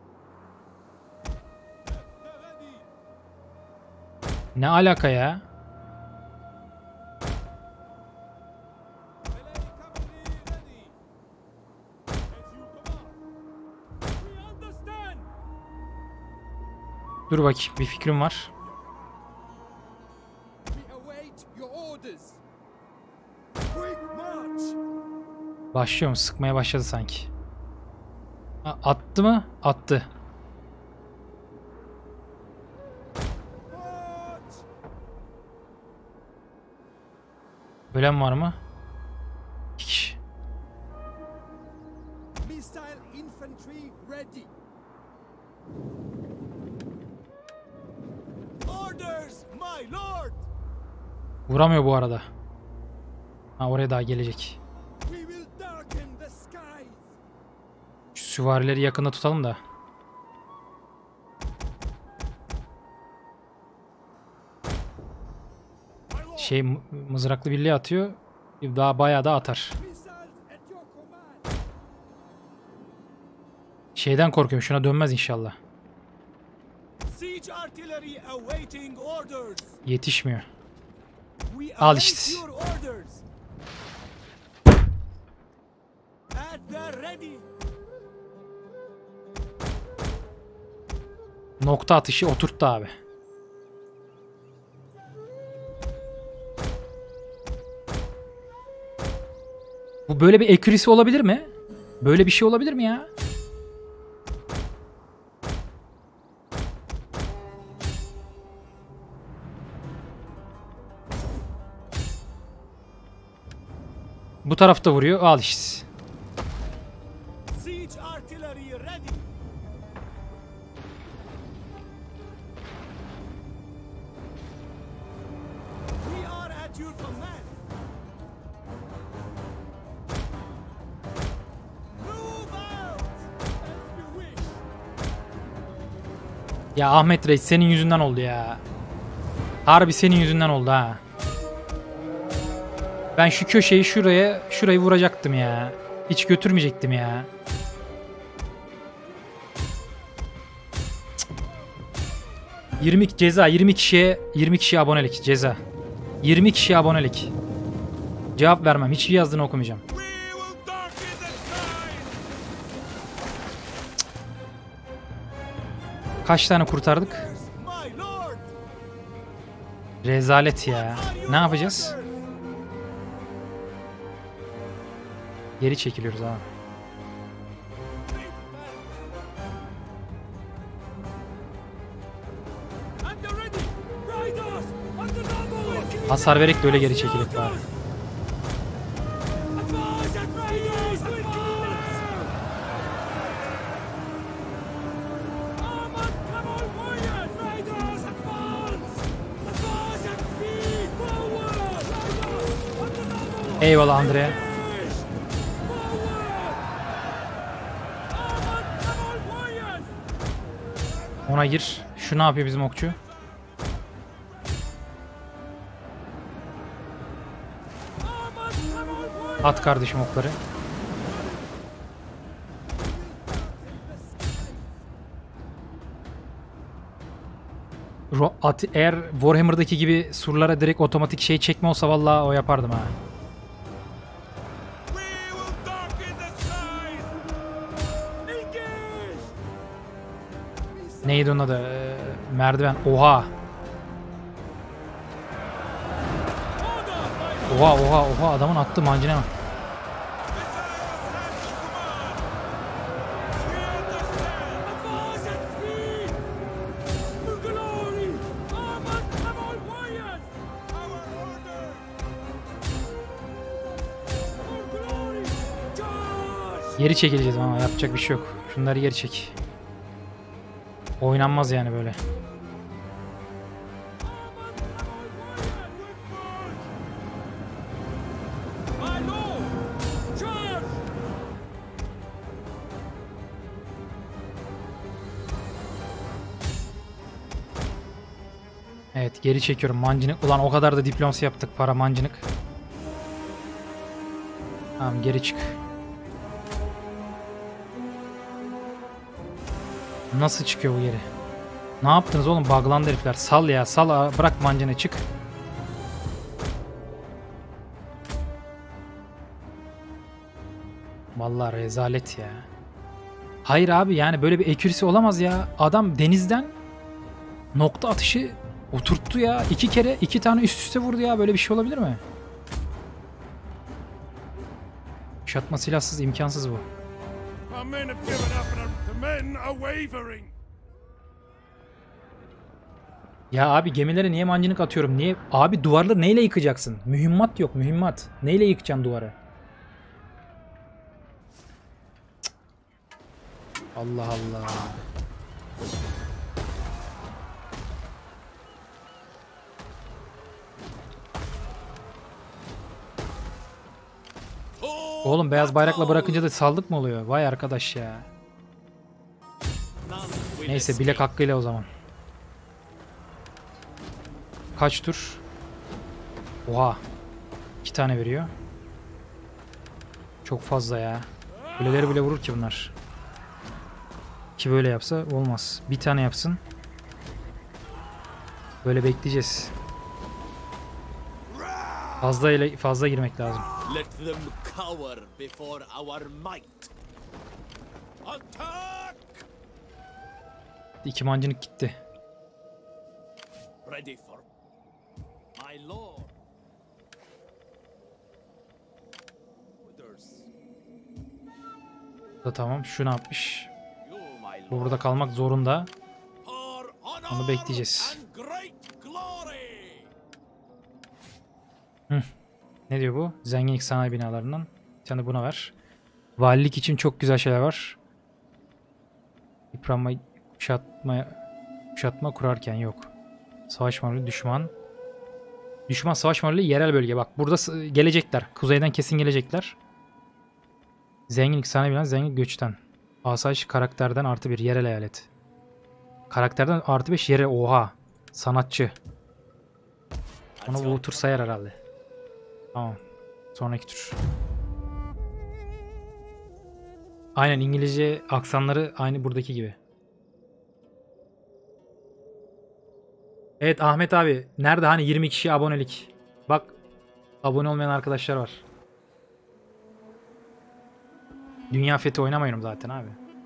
Ne alaka ya? Dur bakayım bir fikrim var. Başlıyor mu? Sıkmaya başladı sanki. Ha, attı mı? Attı. Ölen var mı? İki kişi. Vuramıyor bu arada. Ha oraya daha gelecek. Şu süvarileri yakında tutalım da. Şey mızraklı birliği atıyor. Daha bayağı da atar. Şeyden korkuyorum. Şuna dönmez inşallah. Siege artillery awaiting orders. Yetişmiyor. We Al await işte. your orders. At the ready. Nokta atışı oturttu abi. Bu böyle bir accuracy olabilir mi? Böyle bir şey olabilir mi ya? Bu tarafta vuruyor. Al işte. Siege artillery ready. We are at your command. Move out as you wish. Ya Ahmet Reis senin yüzünden oldu ya. Harbi senin yüzünden oldu ha. Ben şu köşeyi şuraya, şurayı vuracaktım ya. Hiç götürmeyecektim ya. Cık. yirmi ceza, yirmi kişiye yirmi kişiye abonelik ceza. yirmi kişiye abonelik. Cevap vermem. Hiçbir yazdığını okumayacağım. We will darken the sky. Kaç tane kurtardık? My lord. Rezalet ya. Ne yapacağız? Geri çekiliyoruz ha. At the ready. Riders. At the double. Hasar vererek de öyle geri çekilip var. Advance at riders. Advance. Armored cavalry warriors. Riders advance. Advance at speed. Forward. Riders. At the double. Eyvallah Andre. Ona gir. Şu ne yapıyor bizim okçu? At kardeşim okları. Ro at eğer Warhammer'daki gibi surlara direkt otomatik şey çekme olsa vallahi o yapardım ha. We will darken the sky. Engage. Neydi onun adı? Ee, merdiven. Oha. Oha oha oha adamın attığı mancına bak. Advance at speed. For glory. Armored cavalry warriors. Our order. For glory. Charge. Geri çekileceğiz ama yapacak bir şey yok. Şunları geri çek. Oynanmaz yani böyle. My lord. Charge. Evet geri çekiyorum mancınık. Ulan o kadar da diplomasi yaptık para mancınık. Tamam geri çık. Nasıl çıkıyor bu geri? Ne yaptınız oğlum buglandı herifler. Sal ya sal bırak mancını çık. Vallahi rezalet ya. Hayır abi yani böyle bir accuracy olamaz ya. Adam denizden nokta atışı oturttu ya. İki kere iki tane üst üste vurdu ya. Böyle bir şey olabilir mi? Kuşatma silahsız imkansız bu. Our men have given up and the men are wavering. Ya abi gemilere niye mancınık atıyorum? Niye? Abi duvarları neyle yıkacaksın? Mühimmat yok mühimmat. Neyle yıkacaksın duvarı? Cık. Allah Allah. Oğlum beyaz bayrakla bırakınca da saldık mı oluyor? Vay arkadaş ya. Neyse bilek hakkıyla o zaman. Kaç tur? Oha. İki tane veriyor. Çok fazla ya. Kuleleri bile vurur ki bunlar. Ki böyle yapsa olmaz. Bir tane yapsın. Böyle bekleyeceğiz. Fazla ile fazla girmek lazım. Let them cower before our might. Attack! İki mancınık gitti. Ready for my lord. Orders. Bu da tamam. Şu ne yapmış? You, my Bu lord. burada kalmak zorunda. For honor Onu bekleyeceğiz. and great glory. Ne diyor bu? Zenginlik sanayi binalarından. Bir tane buna ver. Valilik için çok güzel şeyler var. Yıpranma, kuşatma, kuşatma kurarken yok. Savaş marulu düşman. Düşman savaş marulu yerel bölge. Bak burada s- gelecekler. Kuzeyden kesin gelecekler. Zenginlik sanayi binaları, zenginlik göçten. Asayiş karakterden artı bir yerel eyalet. Karakterden artı beş yere oha. Sanatçı. Onu bu tur sayar herhalde. Tamam. Sonraki tur. Aynen İngilizce aksanları aynı buradaki gibi. Evet Ahmet abi. Nerede hani yirmi kişi abonelik? Bak abone olmayan arkadaşlar var. Dünya Fethi oynamıyorum zaten abi.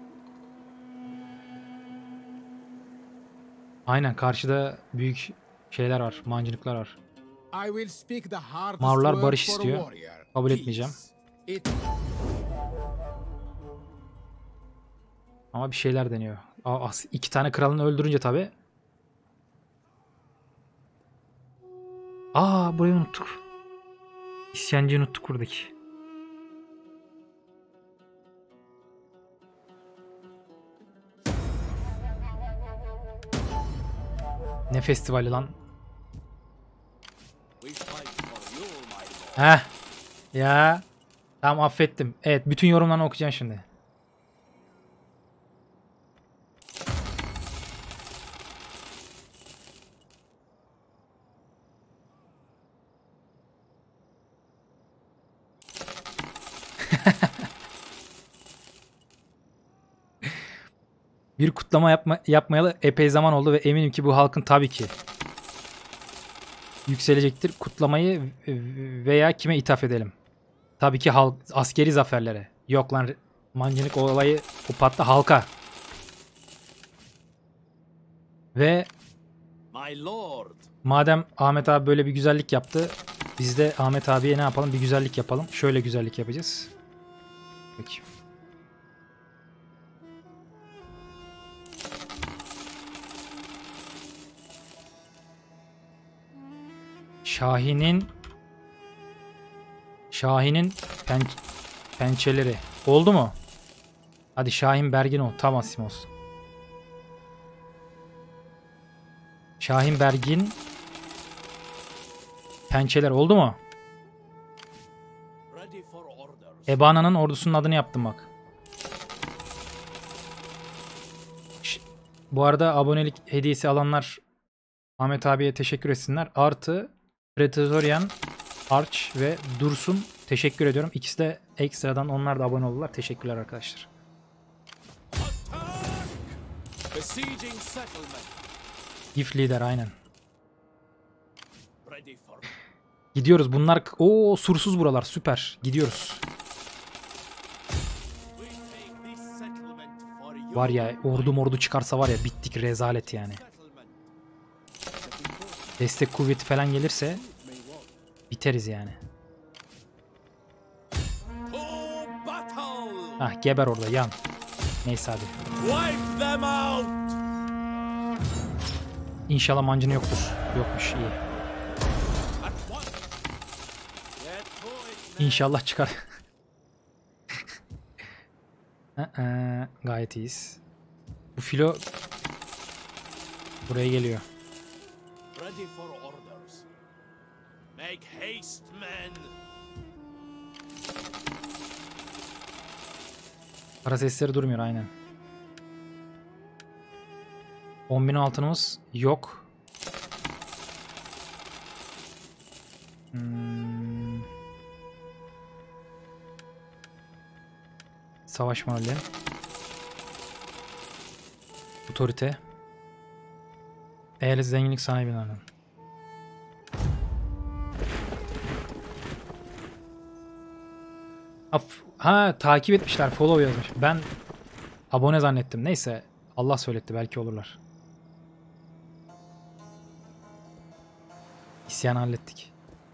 Aynen karşıda büyük şeyler var. Mancınıklar var. I will speak the hardest Mağrurlar word barış for a istiyor. warrior. Kabul Peace. etmeyeceğim. It Ama bir şeyler deniyor. Aa, as- iki tane kralını öldürünce tabi. Aa burayı unuttuk. İsyancıyı unuttuk buradaki. Ne festivali lan? We fight for you, my lord. Heh. Ya. Tamam affettim. Evet bütün yorumlarını okuyacağım şimdi. Bir kutlama yapma, yapmayalı epey zaman oldu ve eminim ki bu halkın tabii ki yükselecektir. Kutlamayı veya kime ithaf edelim? Tabii ki halk, askeri zaferlere. Yok lan mancınık olayı kupatta halka. Ve My lord. madem Ahmet abi böyle bir güzellik yaptı, biz de Ahmet abiye ne yapalım? Bir güzellik yapalım. Şöyle güzellik yapacağız. Peki. Şahin'in Şahin'in pen, pençeleri. Oldu mu? Hadi Şahin Bergin ol. Tam asim olsun. Şahin Bergin pençeler oldu mu? Ready for orders. Ebana'nın ordusunun adını yaptım bak. Ş- Bu arada abonelik hediyesi alanlar Ahmet abiye teşekkür etsinler. Artı Pretorian, Arch ve Dursun teşekkür ediyorum. İkisi de ekstradan onlar da abone oldular. Teşekkürler arkadaşlar. Besieging settlement. Gift Leader aynen. Ready for Gidiyoruz. Bunlar o sursuz buralar. Süper. Gidiyoruz. we take this settlement for you. Var ya ordu mordu çıkarsa var ya bittik rezalet yani. Settlement. Destek kuvveti falan gelirse biteriz yani. To battle. Hah geber orada yan. Neyse hadi. Wipe them out. İnşallah mancını yoktur. Yokmuş iyi. At once. Get to it. İnşallah çıkar. Aa, gayet iyiyiz. Bu filo buraya geliyor. Ready for orders. Make haste, men. Para sesleri durmuyor aynen. on bin altınımız yok. Hmm. Savaş mahalli. Otorite. Eğer zenginlik sahibinden. Ha, takip etmişler. Follow yazmış. Ben abone zannettim. Neyse. Allah söyletti. Belki olurlar. İsyanı hallettik.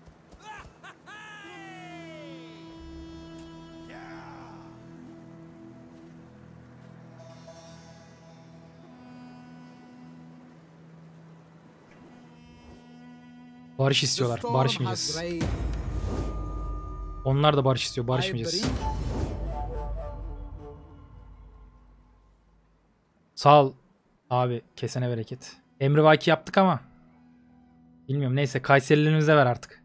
Barış istiyorlar. Barışmayacağız. Onlar da barış istiyor. Barışmayacağız. Sağ ol abi. Kesene bereket. Emrivaki yaptık ama. Bilmiyorum. Neyse. Kayserilerimize ver artık.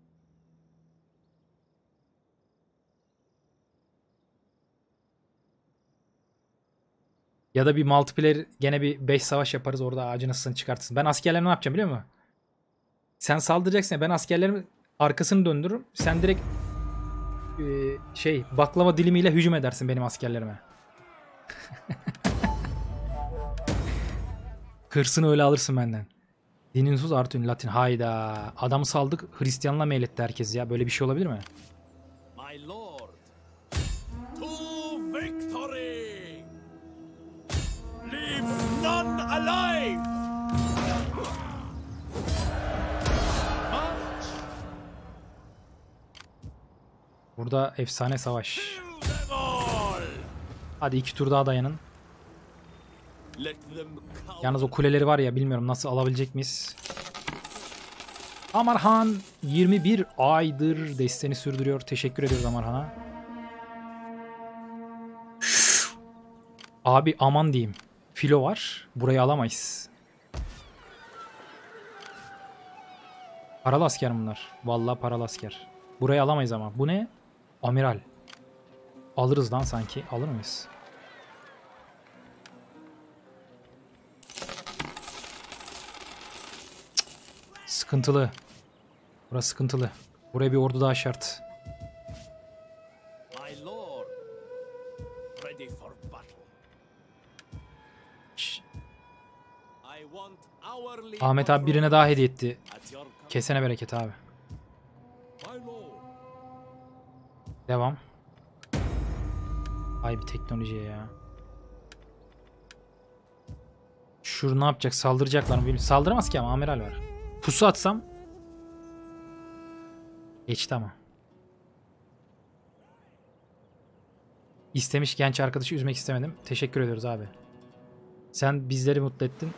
Ya da bir multiplayer gene bir beş savaş yaparız. Orada ağacın ısısını çıkartırsın. Ben askerlerime ne yapacağım biliyor musun? Sen saldıracaksın ya. Ben askerlerimin arkasını döndürürüm. Sen direkt e, şey baklava dilimiyle hücum edersin benim askerlerime. Hırsını öyle alırsın benden. Dininsuz artı ün Latin. Hayda. Adamı saldık. Hristiyanla meyletti herkes ya. Böyle bir şey olabilir mi? My lord, to victory! Leave none alive! March! Burada efsane savaş. Kill them all! Hadi iki tur daha dayanın. Let them cower. Yalnız o kuleleri var ya, bilmiyorum nasıl alabilecek miyiz? Amarhan yirmi bir aydır desteğini sürdürüyor. Teşekkür ediyoruz Amarhan'a. Abi aman diyeyim. Filo var. Burayı alamayız. Paralı asker bunlar. Vallahi paralı asker. Burayı alamayız ama. Bu ne? Amiral. Alırız lan sanki. Alır mıyız? Sıkıntılı. Burası sıkıntılı. Buraya bir ordu daha şart. My lord, ready for battle. Şş, I want our lead Ahmet abi birine daha hediye etti. at your command. Kesene bereket abi. My lord, Devam. Ay bir teknolojiye ya. Şur ne yapacak? Saldıracaklar mı? Bilmiyorum. Saldıramaz ki ama amiral var. Pusu atsam. Geçti ama. İstemiş genç arkadaşı üzmek istemedim. Teşekkür ediyoruz abi. Sen bizleri mutlu ettin.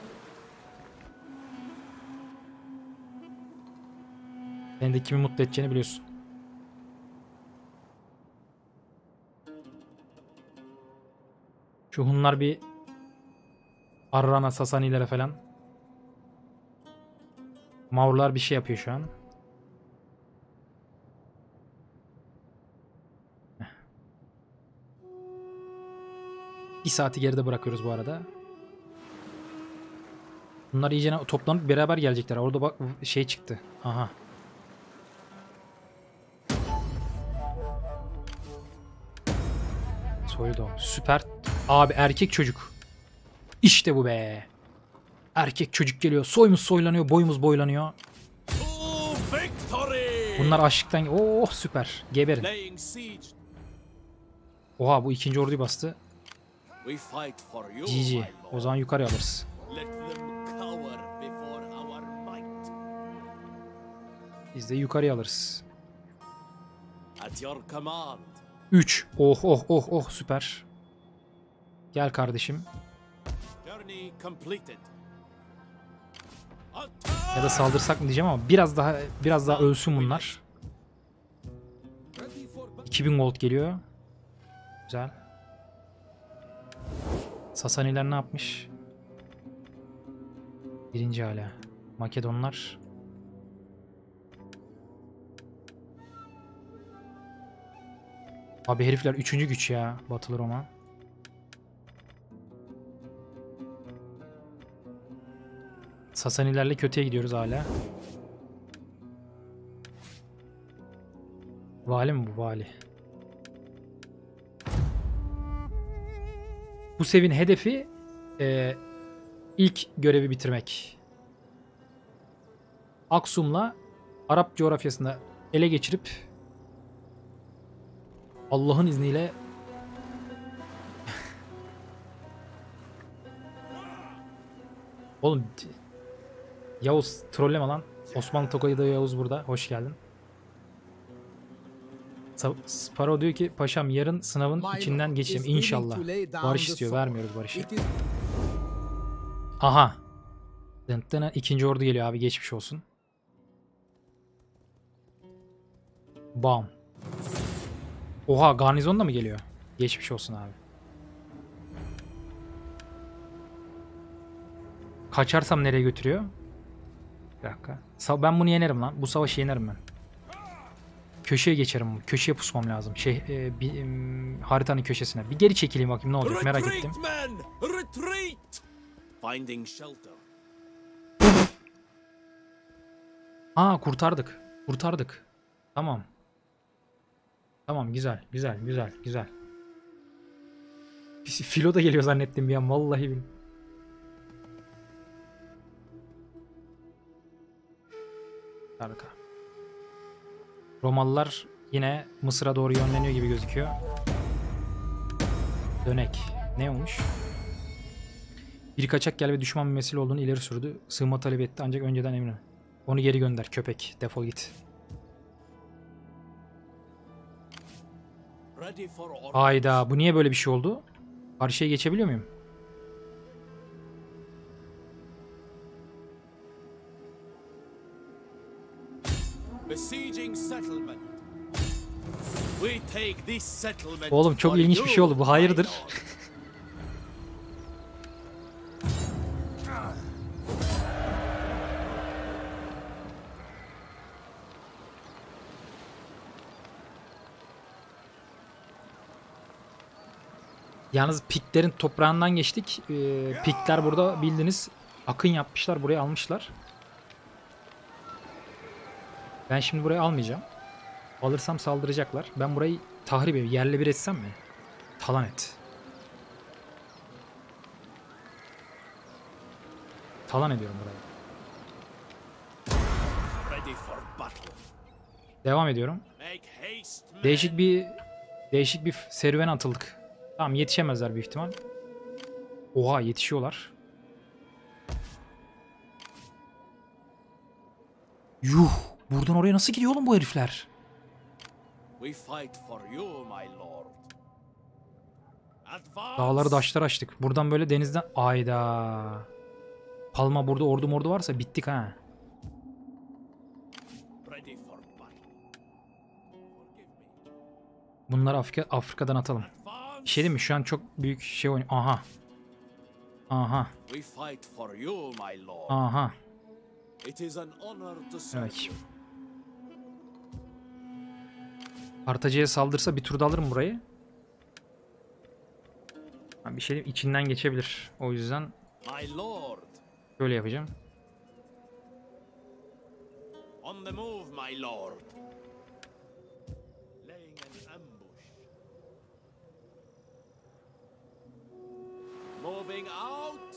Sen de kimi mutlu edeceğini biliyorsun. Şu Hunlar bir Arrana, Sasanilere falan. Mavrular bir şey yapıyor şu an. Bir saati geride bırakıyoruz bu arada. Bunlar iyice toplanıp beraber gelecekler. Orada bak şey çıktı. Aha. Soydu. Süper. Abi erkek çocuk. İşte bu be. Erkek çocuk geliyor. Soyumuz soylanıyor. Boyumuz boylanıyor. to victory! Bunlar açlıktan... Oh süper. Geberin. Laying siege, Oha bu ikinci orduyu bastı. we fight for you, G my G. lord. O zaman yukarı alırız. Let them cower before our might. Biz de yukarıya alırız. At your command. üç. Oh oh oh oh süper. Gel kardeşim. Journey completed. Ya da saldırsak mı diyeceğim ama biraz daha biraz daha ölsün bunlar. iki bin gold geliyor. Güzel. Sasaniler ne yapmış? Birinci hala. Makedonlar. Abi herifler üçüncü güç ya. Batılı Roma. Sasanilerle kötüye gidiyoruz hala. Vali mi bu? Vali. Bu sevin hedefi e, İlk görevi bitirmek. Aksum'la Arap coğrafyasında ele geçirip Allah'ın izniyle oğlum Yavuz trolleme lan. Osmanlı Tokay'ı da Yavuz burada. Hoş geldin. Sparrow diyor ki paşam yarın sınavın içinden geçeceğim inşallah. Barış istiyor. Vermiyoruz barışı. Aha. Dıntına ikinci ordu geliyor abi. Geçmiş olsun. Bam. Oha garnizon da mı geliyor? Geçmiş olsun abi. Kaçarsam nereye götürüyor? Bir dakika. Ben bunu yenerim lan. Bu savaşı yenerim ben. Köşeye geçerim. Köşeye pusmam lazım. Şey, e, bir, e, haritanın köşesine. Bir geri çekileyim bakayım ne olacak merak ettim. Aa kurtardık. Kurtardık. Tamam. Tamam güzel güzel güzel güzel. Filo da geliyor zannettim bir an vallahi bilmiyorum. Harika. Romalılar yine Mısır'a doğru yönleniyor gibi gözüküyor. Dönek. Ne olmuş? Bir kaçak gel ve düşman mümessil olduğunu ileri sürdü. Sığınma talep etti ancak önceden emin ol. Onu geri gönder köpek. Defol git. Hayda bu niye böyle bir şey oldu? Karşıya geçebiliyor muyum? Oğlum çok ilginç bir şey oldu. Bu hayırdır? Yalnız Piklerin toprağından geçtik. Ee, Pikler burada bildiğiniz akın yapmışlar. Buraya almışlar. Ben şimdi burayı almayacağım. Alırsam saldıracaklar. Ben burayı tahrip edeyim. Yerle bir etsem mi? Talan et. Talan ediyorum burayı. Devam ediyorum. Değişik bir değişik bir serüvene atıldık. Tamam yetişemezler büyük ihtimal. Oha yetişiyorlar. Yuh! Buradan oraya nasıl gidiyor oğlum bu herifler? Dağları taşları açtık. Buradan böyle denizden... Ayda. Palma burada ordu mordu varsa bittik ha. Bunları Afrika, Afrika'dan atalım. Bir şey değil mi? Şu an çok büyük şey oynuyor. Aha. Aha. Aha. Evet. Kartaca'ya saldırsa bir turda alırım burayı. Bir şey diyeyim, içinden geçebilir. O yüzden böyle yapacağım. On the move, my lord. Laying an ambush. Moving out.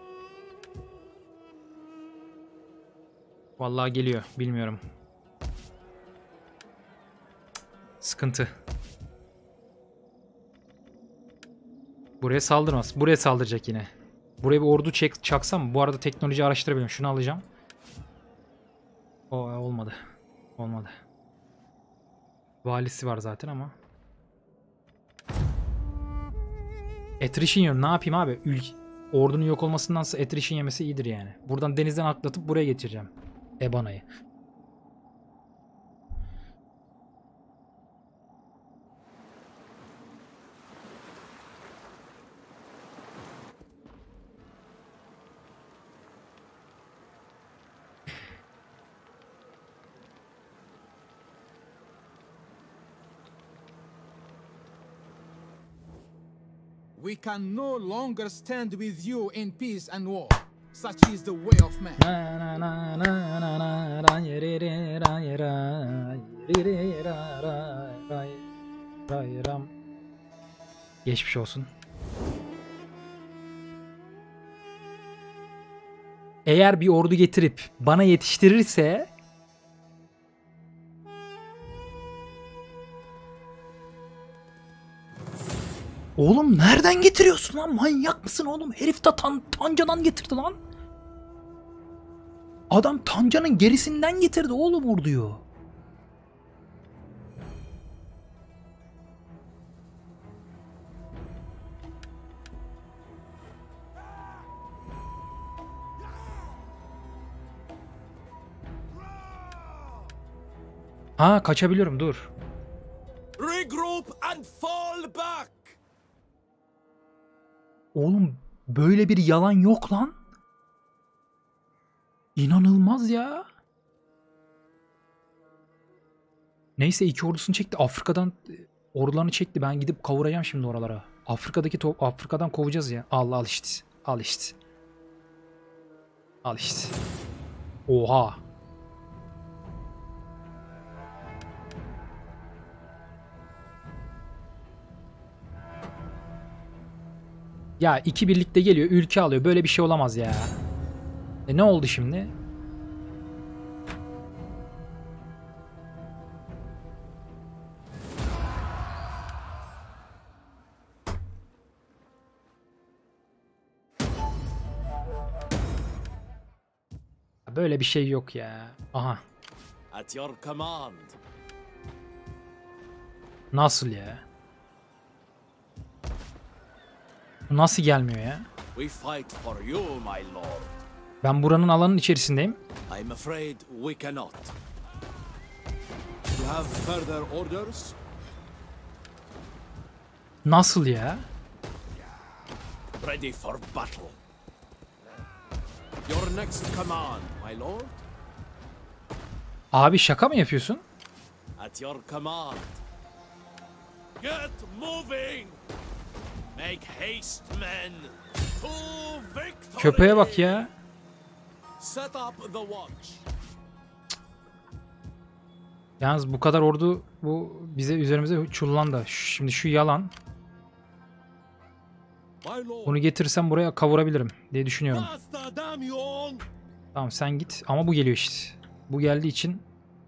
Vallahi geliyor, bilmiyorum. Sıkıntı. Buraya saldırmaz. Buraya saldıracak yine. Buraya bir ordu çek, çaksam bu arada teknoloji araştırabilirim. Şunu alacağım. O olmadı. Olmadı. Valisi var zaten ama. Attrition yiyorum. Ne yapayım abi? Ülk ordunun yok olmasındansa attrition yemesi iyidir yani. Buradan denizden atlatıp buraya getireceğim. Ebana'yı. We can no longer stand with you in peace and war. Such is the way of man. Geçmiş olsun. eğer bir ordu getirip bana yetiştirirse oğlum nereden getiriyorsun lan? Manyak mısın oğlum? Herif de tan Tanca'dan getirdi lan. Adam Tanca'nın gerisinden getirdi oğlum orduyu. Ha kaçabiliyorum dur. Regroup and fall back! Oğlum böyle bir yalan yok lan. İnanılmaz ya. Neyse iki ordusunu çekti. Afrika'dan ordularını çekti. Ben gidip kavuracağım şimdi oralara. Afrika'daki top Afrika'dan kovacağız ya. Al al işte. Al işte. Al işte. Oha. Ya iki birlikte geliyor, ülke alıyor. Böyle bir şey olamaz ya. E ne oldu şimdi? Böyle bir şey yok ya. Aha. At your command. Nasıl ya? Bu nasıl gelmiyor ya? We fight for you, my lord. Ben buranın alanın içerisindeyim. I'm afraid we cannot. You have further orders? Nasıl ya? Ready for battle. Your next command, my lord. Abi şaka mı yapıyorsun? At your command. Get moving. Make haste, men. To victory. Köpeğe bak ya. Set up the watch. Yalnız bu kadar ordu bu bize üzerimize çullandı. Şimdi şu yalan. My lord. Bunu getirirsem buraya kavurabilirim diye düşünüyorum. Faster, damn you all. Tamam sen git ama bu geliyor işte. Bu geldiği için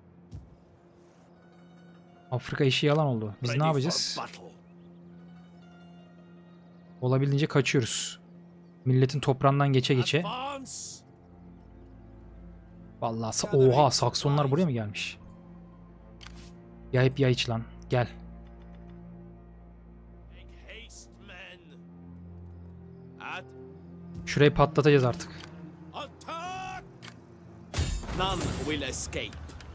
Afrika işi yalan oldu. Biz Ready ne for yapacağız? battle. Olabildiğince kaçıyoruz. Milletin toprağından geçe geçe. Advance. Vallahi sa- oha Saksonlar buraya mı gelmiş? Ya hep ya hiç lan. Gel. Make haste, men. At Şurayı patlatacağız artık. attack. None will escape.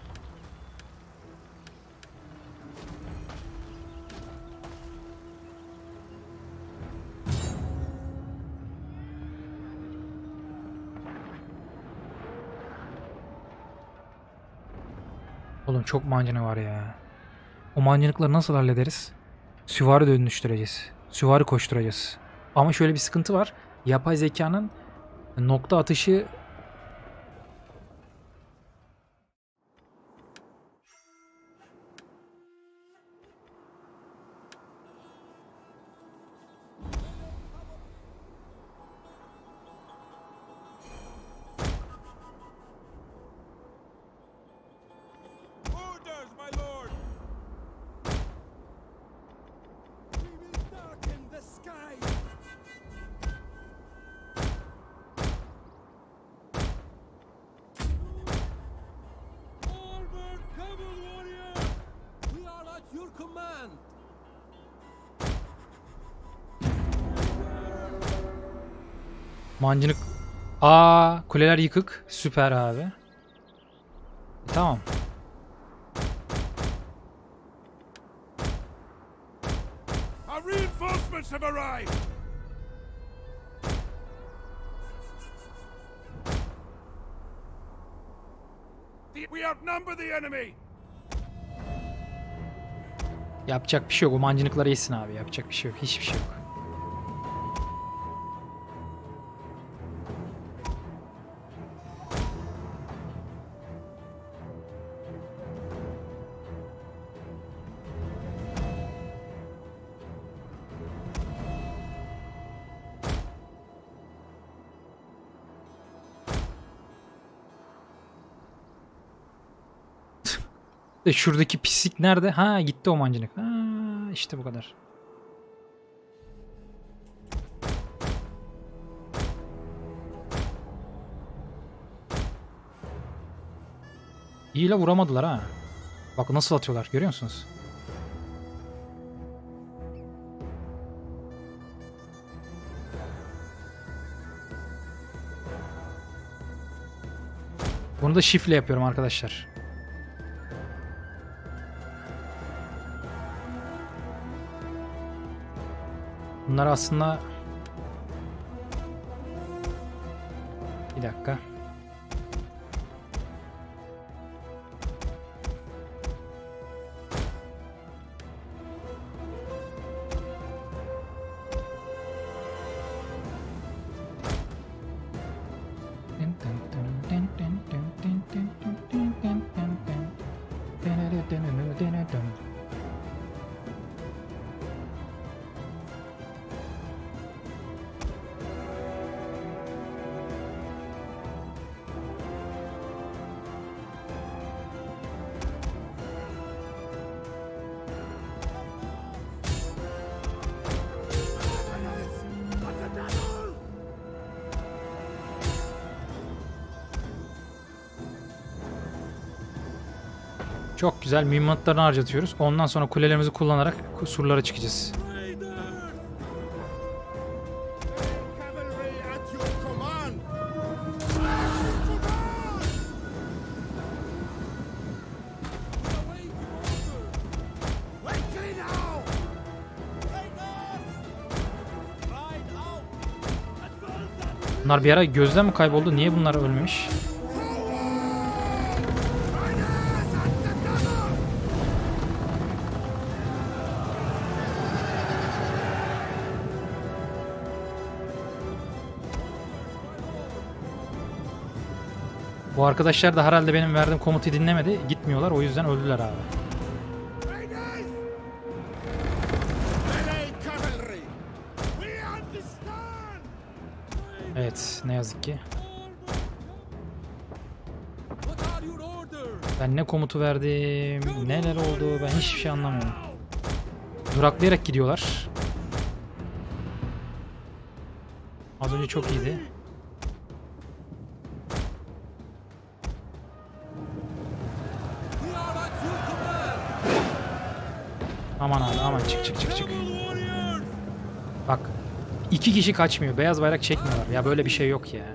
Oğlum çok mancınık var ya. O mancınıkları nasıl hallederiz? Süvari dönüştüreceğiz. Süvari koşturacağız. Ama şöyle bir sıkıntı var. Yapay zekanın nokta atışı Orders, my lord. We will darken the sky. Onward, Kabul warrior. We are at your command. mancınık. Aa, kuleler yıkık. Süper abi. E, tamam. Our reinforcements have arrived! The- We outnumber the enemy! Yapacak bir şey yok. O mancınıkları yesin abi. Yapacak bir şey yok. Hiçbir şey yok. E şuradaki pislik nerede? Ha gitti o mancınık. Ha işte bu kadar. İyi la vuramadılar ha. Bak nasıl atıyorlar görüyor musunuz? Bunu da shift'le yapıyorum arkadaşlar. Bunlar aslında... Bir dakika. Çok güzel mühimmatlarını harcatıyoruz. Ondan sonra kulelerimizi kullanarak surlara çıkacağız. Cavalry at your command. Quickly now. Bunlar bir ara gözden mi kayboldu? Niye bunlar ölmemiş? Bu arkadaşlar da herhalde benim verdiğim komutu dinlemedi. Gitmiyorlar. O yüzden öldüler abi. Evet. Ne yazık ki. Ben ne komutu verdim? Neler oldu? Ben hiçbir şey anlamıyorum. Duraklayarak gidiyorlar. Az önce çok iyiydi. Aman abi aman çık çık çık çık. Bak iki kişi kaçmıyor. Beyaz bayrak çekmiyorlar. Ya böyle bir şey yok ya.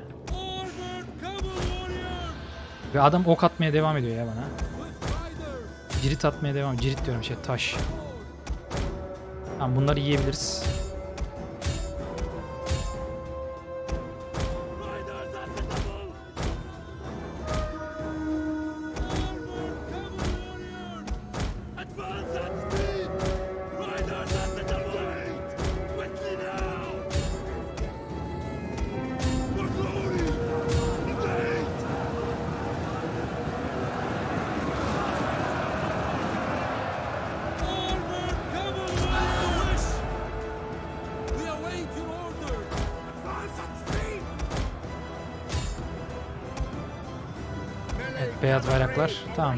Ve adam ok atmaya devam ediyor ya bana. Cirit atmaya devam. Cirit diyorum şey taş. Tamam bunları yiyebiliriz. Beyaz bayraklar. Tamam.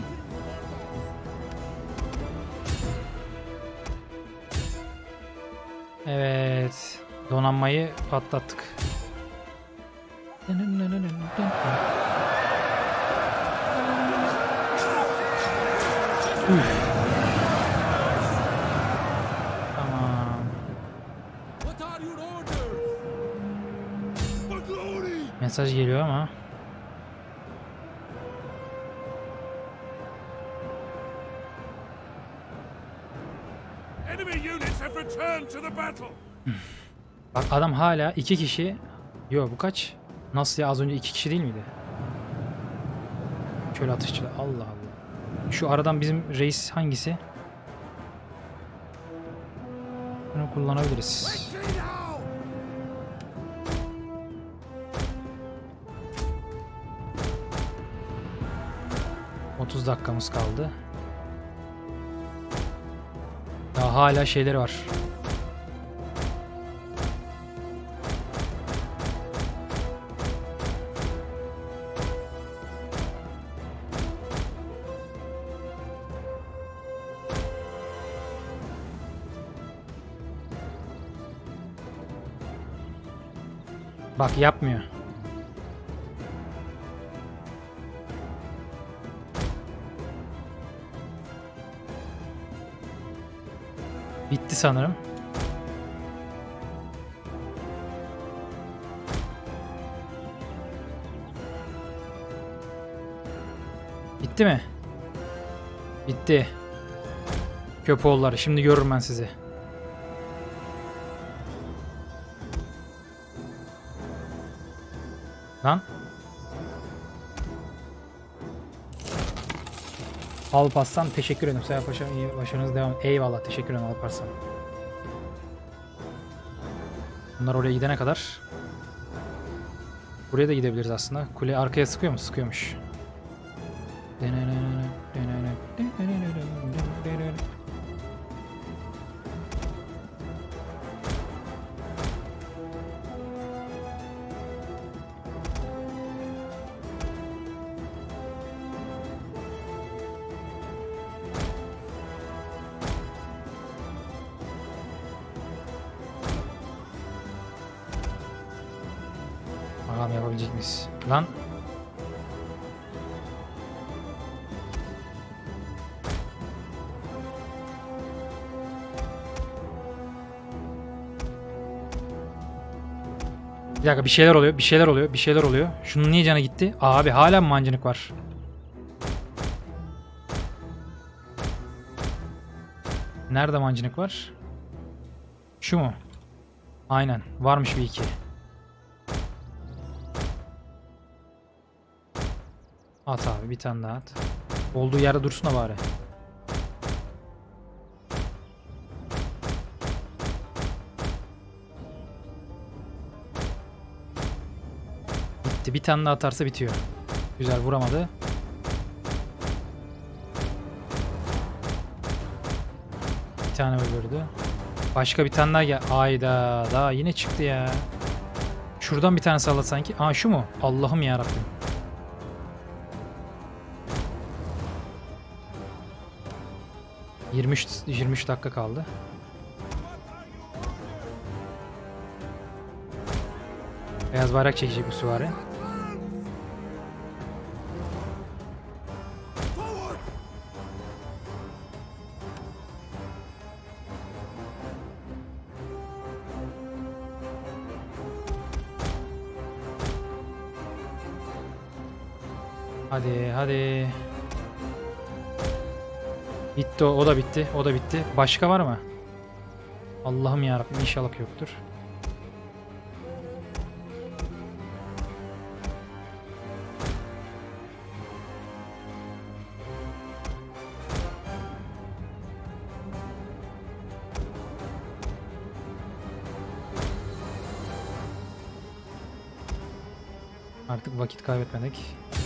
Evet. Donanmayı patlattık. Üf. Tamam. Mesaj geliyor ama. Bak adam hala iki kişi. Yo bu kaç? Nasıl ya az önce iki kişi değil miydi? Şöyle atışçılar. Allah Allah. Şu aradan bizim reis hangisi? Bunu kullanabiliriz. otuz dakikamız kaldı. Daha hala şeyleri var. Bak yapmıyor. Bitti sanırım. Bitti mi? Bitti. Köpoğulları. Şimdi görürüm ben sizi. Lan. Alparslan teşekkür ederim. Seyahat Paşa iyi başarınız devam. Eyvallah teşekkür ederim Alparslan. Bunlar oraya gidene kadar buraya da gidebiliriz aslında. Kule arkaya sıkıyor mu? Sıkıyormuş. Bakalım yapabilecek miyiz? Lan. Bir dakika bir şeyler oluyor, bir şeyler oluyor, bir şeyler oluyor. Şunun niye canı gitti? Abi hala mı mancınık var? Nerede mancınık var? Şu mu? Aynen. Varmış bir iki. At abi bir tane daha at. Olduğu yerde dursun da bari. Bitti. Bir tane daha atarsa bitiyor. Güzel vuramadı. Bir tane öldürdü. Başka bir tane daha gel. Ayda daha yine çıktı ya. Şuradan bir tane sallat sanki. Aa şu mu? Allah'ım ya Rabbim. yirmi üç yirmi üç dakika kaldı. Beyaz bayrak çekecek bu süvari. Hadi hadi. Bitti o, o da bitti. O da bitti. Başka var mı? Allah'ım yarabbim inşallah yoktur. Artık vakit kaybetmedik.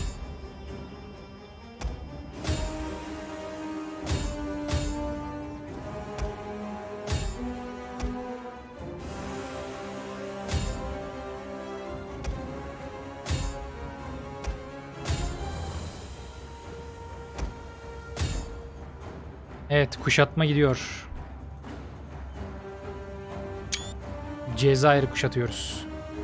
Evet, kuşatma gidiyor. Cezayir'i kuşatıyoruz.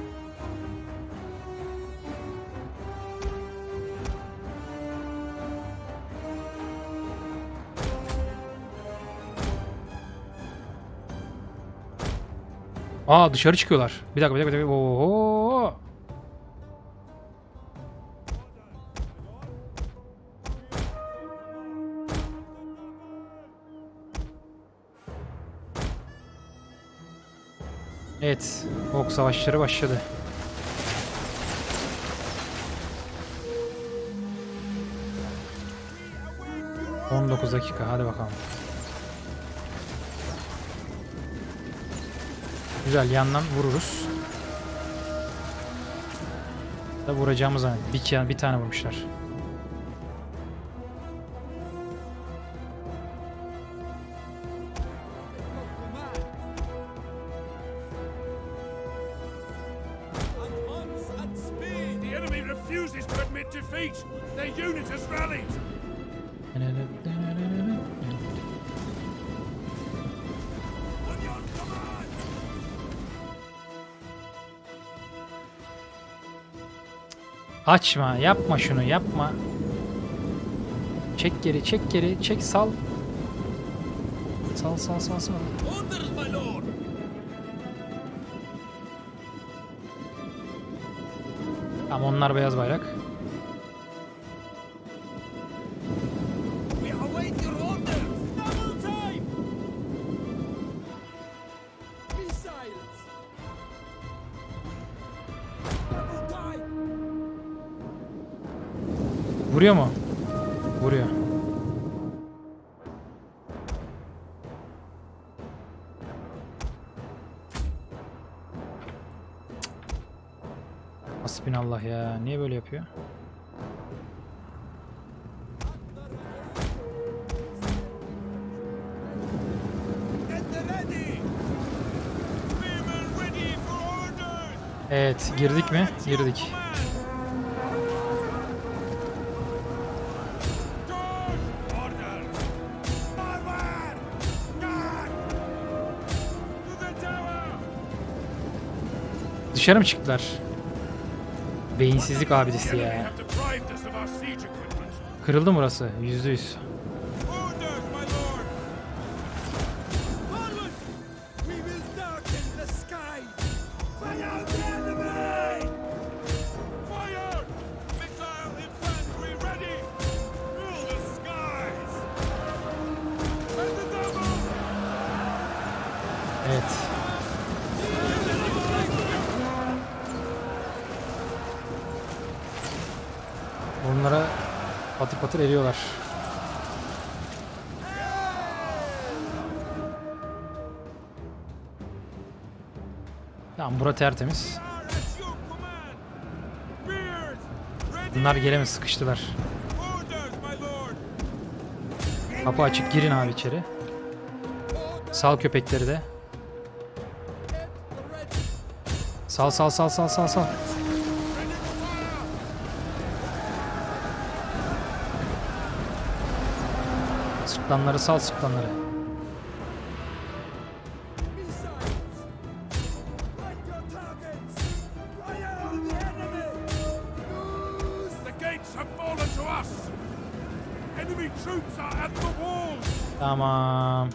Aa dışarı çıkıyorlar. Bir dakika bir dakika. Bir dakika. Oho. Evet, ok savaşları başladı. on dokuz dakika, hadi bakalım. Güzel, yandan vururuz. Da vuracağımız zaman bir, bir tane vurmuşlar. Açma, yapma şunu, yapma. Çek geri, çek geri, çek, sal. Sal, sal, sal, sal. Orders, my lord! Tamam, onlar beyaz bayrak. We await your orders! Double time! Missiles! Double time! Vuruyor mu? Vuruyor. Hasbinallah ya. Niye böyle yapıyor? Get ready! Spearmen ready for orders! Evet, girdik mi? Girdik. Orders! Forward! Guard! To the tower! Dışarı mı çıktılar? Beyinsizlik abidesi ya. Have deprived us of our siege equipment. Kırıldı mı burası? Yüzde yüz. Orders, my lord! Forward! We will darken the skies! Fire the enemy! Fire! Missile infantry ready! Fill the skies! And the double! Evet. Onlara patır patır eriyorlar. Tamam, bura tertemiz. Are at your command! Spears ready! Bunlar gelemez, sıkıştılar. Orders, my lord! Kapı açık, girin abi içeri. Sal köpekleri de. Sal sal sal sal sal sal. Sırtlanları sal, sırtlanları. Missiles! Fight your targets! Fire on the enemy! Use the gates have fallen to us! Enemy troops are at the walls! Tamam.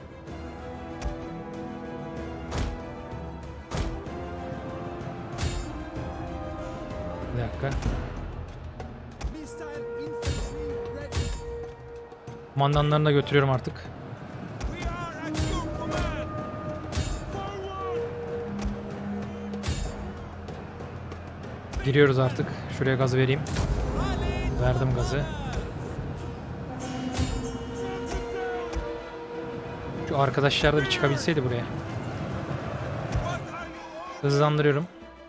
Bir dakika. Missile infantry ready! Kumandanlarını da götürüyorum artık. We are at your command! Forward! Giriyoruz artık. Şuraya gazı vereyim. Rally! Verdim gazı. Şu arkadaşlar da bir çıkabilseydi buraya. What are you all? Hızlandırıyorum.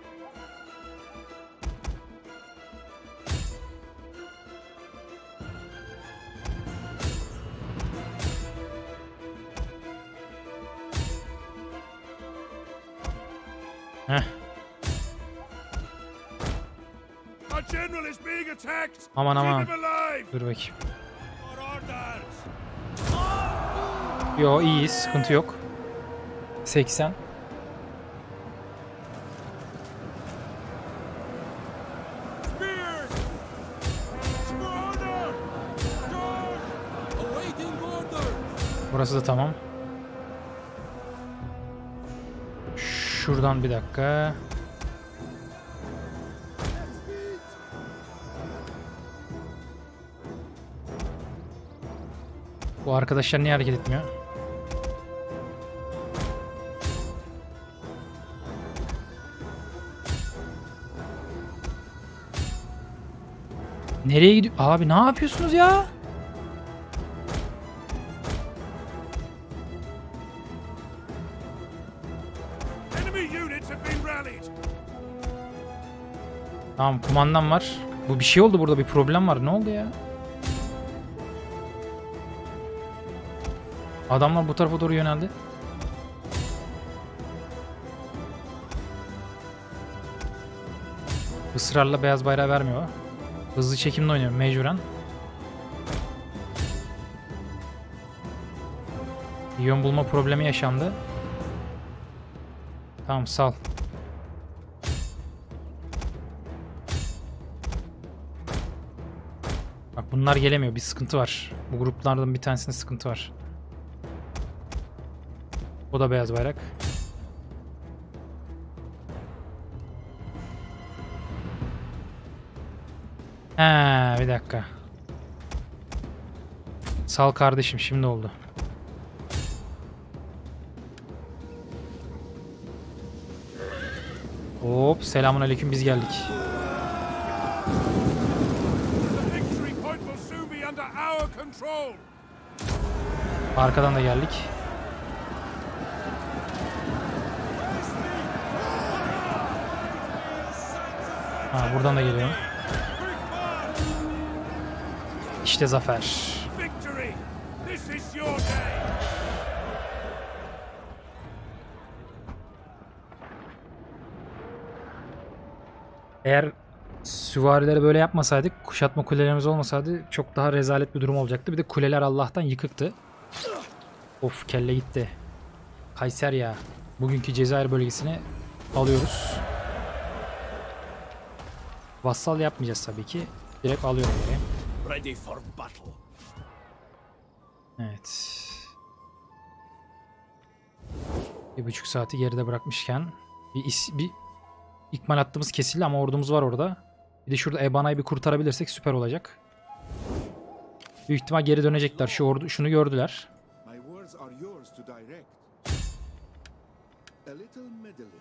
Heh. Our general is being attacked! Aman aman. Keep him alive! Dur bakayım. For orders! Yo, iyiyiz. Sıkıntı yok. seksen. Spears! Order! Charge! Awaiting orders! Burası da tamam. Şuradan bir dakika. Bu arkadaşlar niye hareket etmiyor? Nereye gidiyor? Abi ne yapıyorsunuz ya? Enemy units have been rallied! Tamam, kumandan var. Bu bir şey oldu, burada bir problem var. Ne oldu ya? Adamlar bu tarafa doğru yöneldi. Israrla beyaz bayrağı vermiyor. Hızlı çekimle oynuyorum mecburen. Yön bulma problemi yaşandı. Tamam, sal. Bunlar gelemiyor. Bir sıkıntı var. Bu gruplardan bir tanesinde sıkıntı var. O da beyaz bayrak. He, bir dakika. Sal kardeşim, şimdi oldu. Hop, selamünaleyküm, biz geldik. The victory point will soon be under our control. Arkadan da geldik. Ha, buradan da geliyorum. İşte zafer. Victory! This is your day! Eğer süvarileri böyle yapmasaydık, kuşatma kulelerimiz olmasaydı çok daha rezalet bir durum olacaktı. Bir de kuleler Allah'tan yıkıktı. Of, kelle gitti. Kayser ya. Bugünkü Cezayir bölgesini alıyoruz. Vassal yapmayacağız tabii ki. Direkt alıyorum buraya. Ready for battle. Evet. Bir buçuk saati geride bırakmışken bir, is, bir ikmal hattımız kesildi ama ordumuz var orada. Bir de şurada Ebana'yı bir kurtarabilirsek süper olacak. Büyük ihtimal geri dönecekler. Şu ordu, şunu gördüler. My words are yours to direct. A little meddling.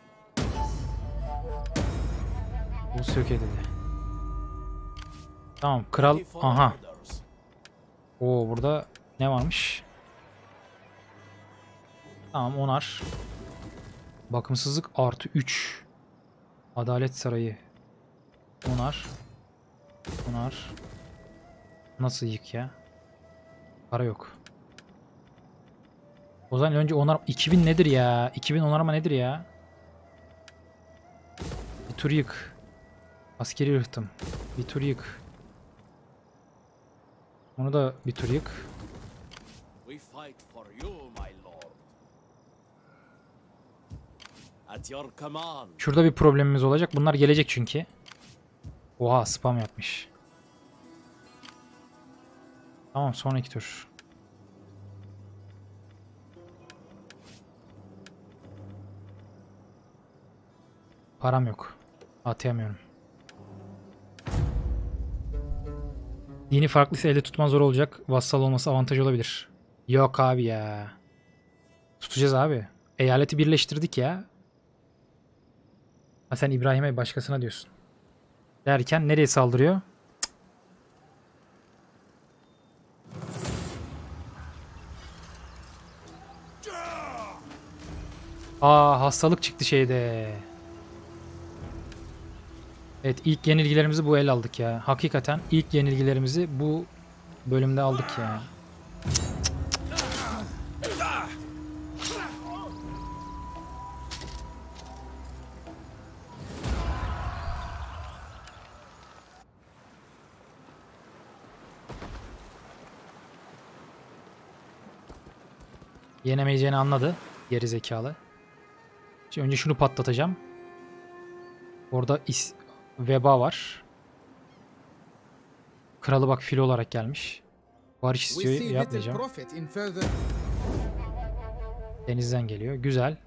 Bu söke dedi. Tamam, kral. Aha. Oo, burada ne varmış? Tamam, onar. Bakımsızlık artı üç. Adalet sarayı. Onar. Onar. Nasıl yık ya? Para yok. O zaman önce onar. iki bin nedir ya? iki bin onarma nedir ya? Bir tur yık. Askeri rıhtım. Bir tur yık. Onu da bir tur yık. We fight for you, my lord. At your command. Şurada bir problemimiz olacak. Bunlar gelecek çünkü. Oha, spam yapmış. Tamam, sonraki tur. Param yok. Atayamıyorum. Dini farklıysa elde tutman zor olacak. Vassal olması avantaj olabilir. Yok abi ya. Tutacağız abi. Eyaleti birleştirdik ya. Ha, sen İbrahim'e başkasına diyorsun. Derken nereye saldırıyor? Cık. Aa, hastalık çıktı şeyde. Evet, ilk yenilgilerimizi bu el aldık ya. Hakikaten ilk yenilgilerimizi bu bölümde aldık ya. Yenemeyeceğini anladı. Geri zekalı. Şimdi önce şunu patlatacağım. Orada is veba var. Kralı bak fil olarak gelmiş. Barış We istiyor, see little yapmayacağım. profit in further. Denizden geliyor. Güzel.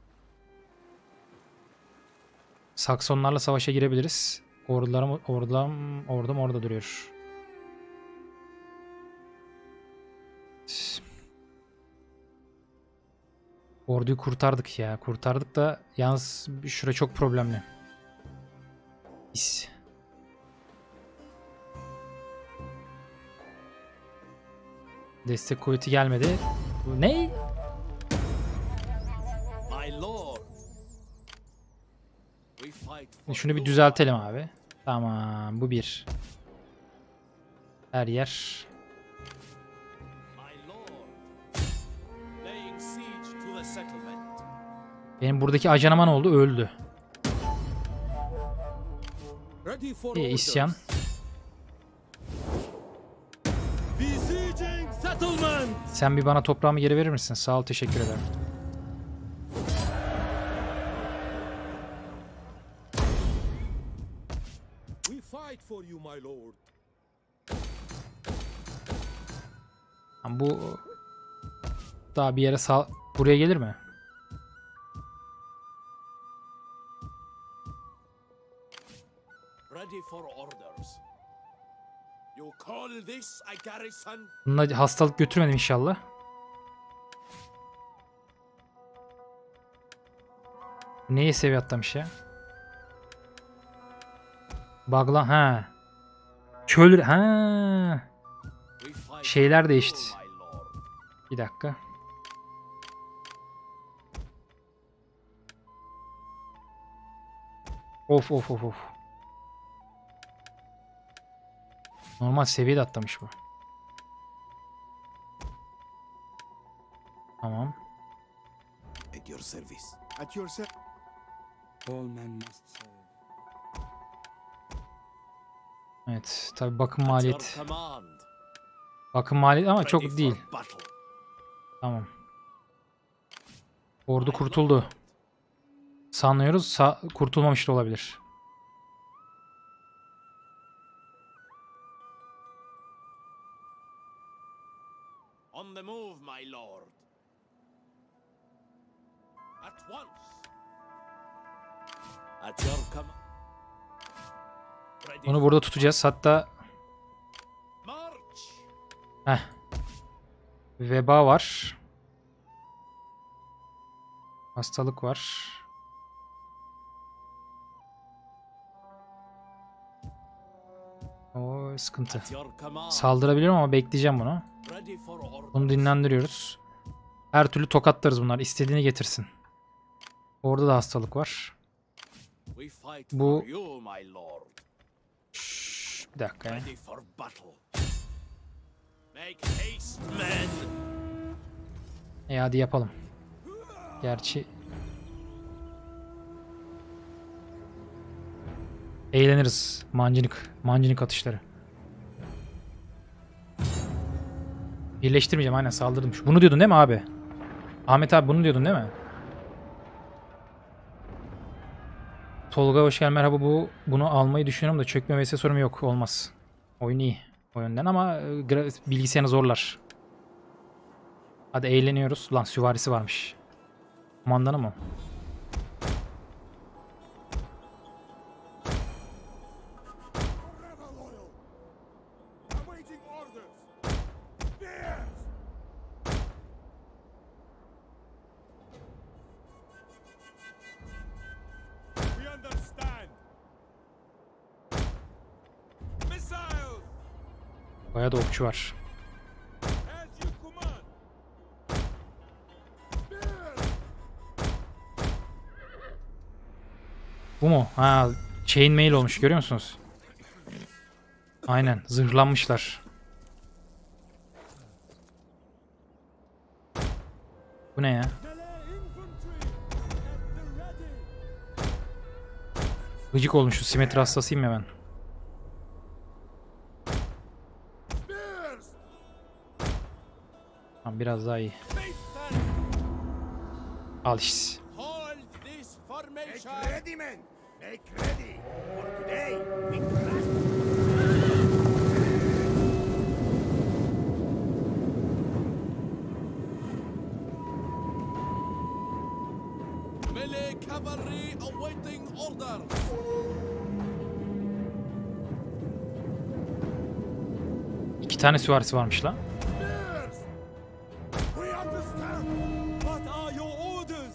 Saksonlarla savaşa girebiliriz. Ordularım, ordularım, ordum orada duruyor. Orduyu kurtardık ya. Kurtardık da yalnız şura çok problemli. İs. Destek kuvveti gelmedi. Ne? My lord. We fight for Şunu bir you, düzeltelim abi. Tamam, bu bir. Her yer. my lord. Laying siege to the settlement. Benim buradaki ajanama ne oldu? Öldü. Ready for İyi, isyan. Besieging settlement. Sen bir bana toprağımı geri verir misin? Sağ ol, teşekkür ederim. We fight for you, my lord. Bu daha bir yere sağ... Buraya gelir mi? Ready for orders. You call this a garrison? Bununla hastalık götürmedim inşallah. Neye seviye atlamış ya? Bagla ha. Çöl ha. We fight Şeyler for değişti. you, my lord. Bir dakika. Of of of of. Normal seviyede atlamış bu. Tamam. At your service. At your service. All men must serve. Evet, tabi bakım At your maliyeti. command. Bakım maliyeti ama çok Ready for değil. battle. Tamam. Ordu kurtuldu. Sanıyoruz, sa kurtulmamış da olabilir. On the move, my lord. At once. At your command. Ready Onu for burada tutacağız. Hatta march. heh. Veba var. Hastalık var. O sıkıntı. At your command. Saldırabilirim ama bekleyeceğim bunu. Ready for orders. Bunu dinlendiriyoruz. Her türlü tokatlarız bunlar. İstediğini getirsin. Orada da hastalık var. We fight Bu- for you, my lord. Şşş, bir dakika ya. Ready for battle. Make haste, men. E hadi yapalım. Gerçi eğleniriz. Mancınık. Mancınık atışları. Birleştirmeyeceğim, aynen saldırdım. Şu- Bunu diyordun değil mi abi? Ahmet abi bunu diyordun değil mi? Tolga hoş geldin, merhaba. Bu bunu almayı düşünüyorum da çökme vs sorum yok, olmaz. Oyun iyi o yönden ama e, gra- bilgisayarını zorlar. Hadi eğleniyoruz. Lan süvarisi varmış. Kumandanı mı? Forever loyal. Awaiting orders. Spears! We understand. Missiles! Bayağı da okçu var. As you command. Spears! Bu mu? Ha, chainmail olmuş, görüyor musunuz? Aynen, zırhlanmışlar. Bu ne ya? Melee infantry at the ready. Gıcık olmuş, şu simetri hastasıyım ya ben. Spears! Tamam, biraz daha iyi. Faith and Al işte. hold this formation. Ready, men! Make ready! For today, we crash! Melee cavalry awaiting orders. İki tane süvarisi varmış lan. Spears! We understand! What are your orders?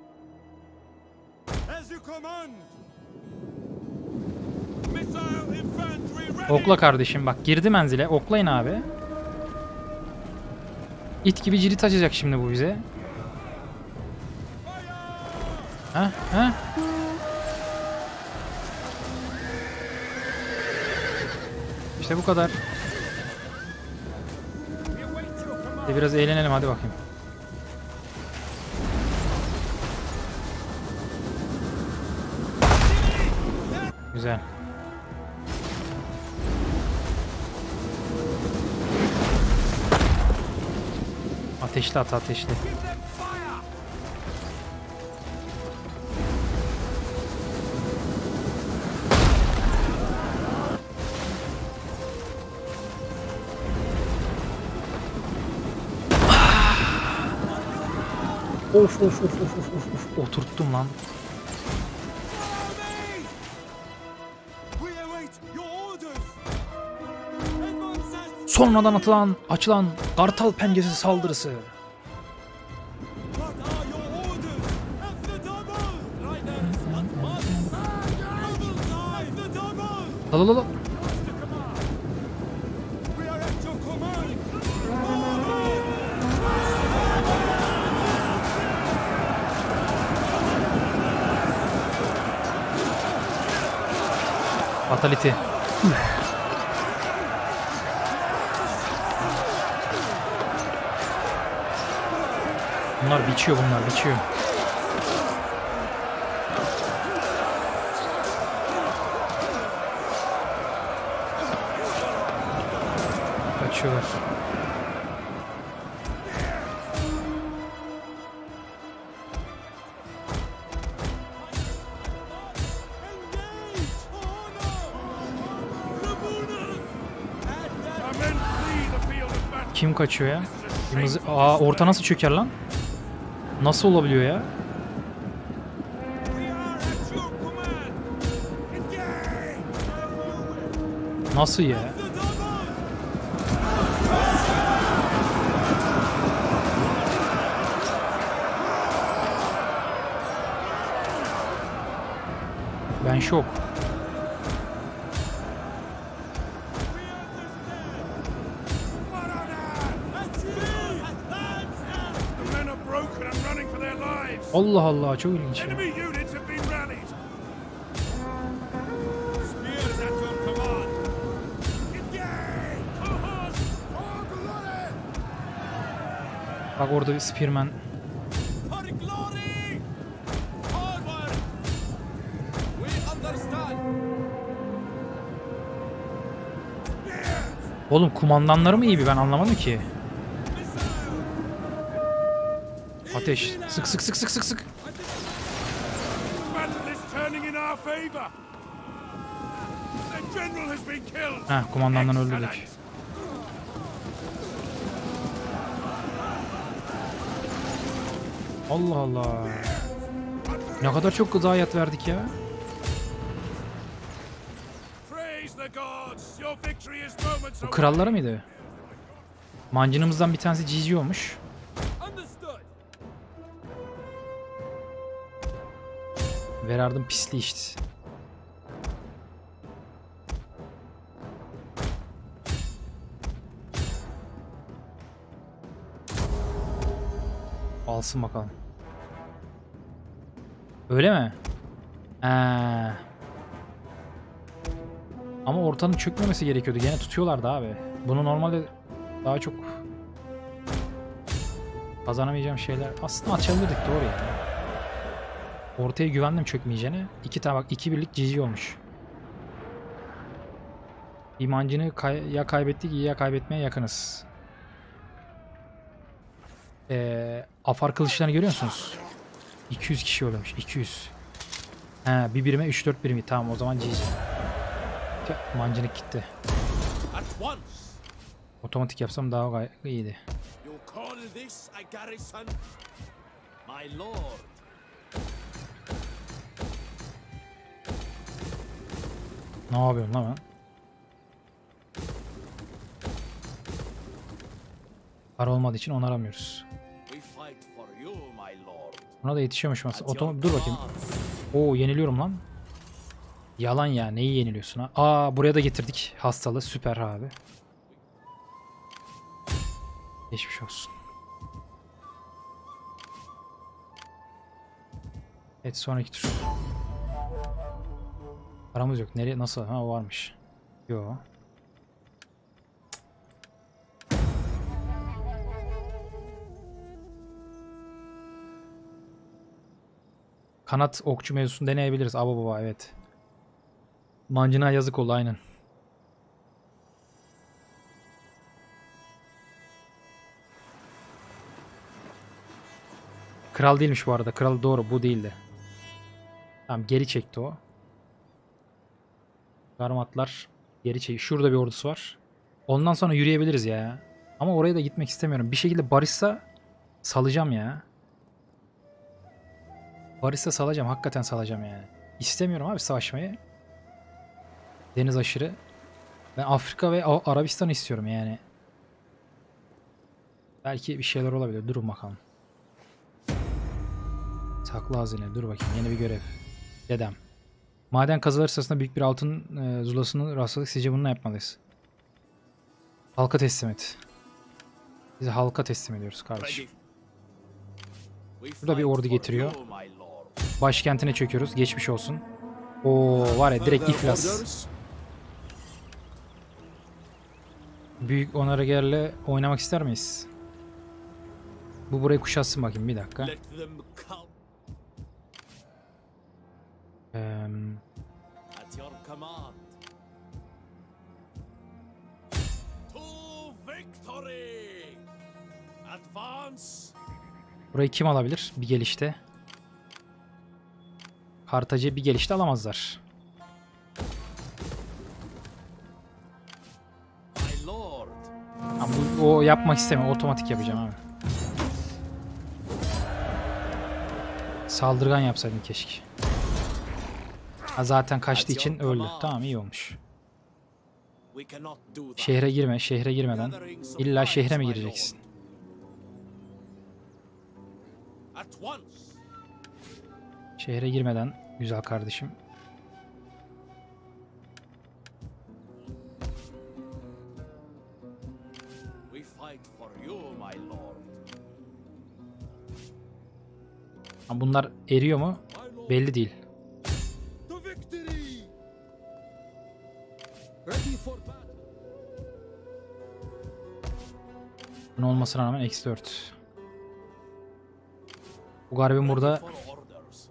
As you command! Missile infantry ready! Okla kardeşim, bak girdi menzile. Oklayın abi. İt gibi cirit açacak şimdi bu bize. Ha ha. İşte bu kadar. Bir biraz eğlenelim, hadi bakayım. Güzel. Ateşli at, ateşli. Give them fire! Of of of of of of of. Oturttum lan. We await your orders. Everyone says Sonradan atılan, açılan kartal pençesi saldırısı. what are your orders? At the double. Riders at once. Double time. The double. La la la la. We are at your command. Fatality. Bunlar biçiyor, bunlar biçiyor. Kaçıyorlar. Our men flee the field of battle. Kim kaçıyor ya? Kırmızı... Aa, orta nasıl çöker lan? Nasıl olabiliyor ya? We are at your command. Engage! Nasıl ya? Ben şok. The men are broken and running for their lives. Allah Allah, çok ilginç ya. Enemy units have been rallied. Spears at your command. Engage! Cohorts! For glory! Bak orada bir spearman. For glory! Forward! We understand. Oğlum kumandanları mı iyi bir, ben anlamadım ki. Ateş. Sık sık sık sık sık sık. Battle is turning in our favor. The general has been killed. Heh, kumandandan Excellent. öldürdük. Allah Allah. Ne kadar çok zayiat verdik ya. Praise the gods. Your victory is moments Bu away. kralları mıydı? Mancınımızdan bir tanesi cizliyormuş. Understood. Verardım pisli işte. Alsın bakalım. Öyle mi? Ee. Ama ortanın çökmemesi gerekiyordu. Gene tutuyorlardı abi. Bunu normalde daha çok kazanamayacağım şeyler. Aslında açabilirdik, doğru ya. Ortaya güvendim çökmeyeceğine. İki tane bak, iki birlik cici olmuş. İmancını kay ya kaybettik ya kaybetmeye yakınız. Ee, afar kılıçlarını görüyor musunuz? iki yüz kişi ölmüş. iki yüz. He, bir birime üç dört birimi. Tamam, o zaman cici. Mancınık gitti. At once. Otomatik yapsam daha gay- iyiydi. You call this a garrison? My lord. Ne yapıyorum lan ben? Para olmadığı için onaramıyoruz. We fight for you, my lord. Buna da yetişiyormuş aslında. At your Otom dur bakayım. command. Oo, yeniliyorum lan. Yalan ya, neyi yeniliyorsun ha? Aa, buraya da getirdik hastalığı. Süper abi. Geçmiş olsun. Evet, sonraki tur. Paramız yok. Nereye, nasıl? Ha, varmış. Yo. Kanat okçu mevzusunu deneyebiliriz. Aba baba, evet. Mancına yazık oldu aynen. Kral değilmiş bu arada. Kral doğru, bu değildi. Tamam, geri çekti o. Garmatlar geri çek. Şurada bir ordusu var. Ondan sonra yürüyebiliriz ya. Ama oraya da gitmek istemiyorum. Bir şekilde barışsa salacağım ya. Paris'te salacağım. Hakikaten salacağım yani. İstemiyorum abi savaşmayı. Deniz aşırı. Ben Afrika ve A- Arabistan istiyorum yani. Belki bir şeyler olabilir. Durun bakalım. Saklı hazine. Dur bakayım. Yeni bir görev. Dedem. Maden kazıları sırasında büyük bir altın e, zulasını rastladık. Sizce bunu ne yapmalıyız? Halka teslim et. Biz halka teslim ediyoruz kardeşim. Burada bir ordu getiriyor. Başkentine çöküyoruz. Geçmiş olsun. Oo var ya direkt iflas. Büyük onarıgerle oynamak ister miyiz? Bu burayı kuşatsın bakayım bir dakika. Let them come Eee, at your command. To victory! Advance! burayı kim alabilir? Bir gelişte. Kartacı bir gelişte alamazlar. My lord! Ha, bu, o yapmak istemiyorum. Otomatik yapacağım abi. Saldırgan yapsaydım keşke. Ha, zaten kaçtığı için öldü. Tamam iyi olmuş. We cannot do that. Şehre girme. Şehre girmeden. İlla şehre mi gireceksin? At once! Şehre girmeden güzel kardeşim. We fight for you, my lord. Ha, bunlar eriyor mu? Belli değil. To victory! Ready for battle. Bunun olmasına rağmen eksi dört. Bu garibim burada For orders.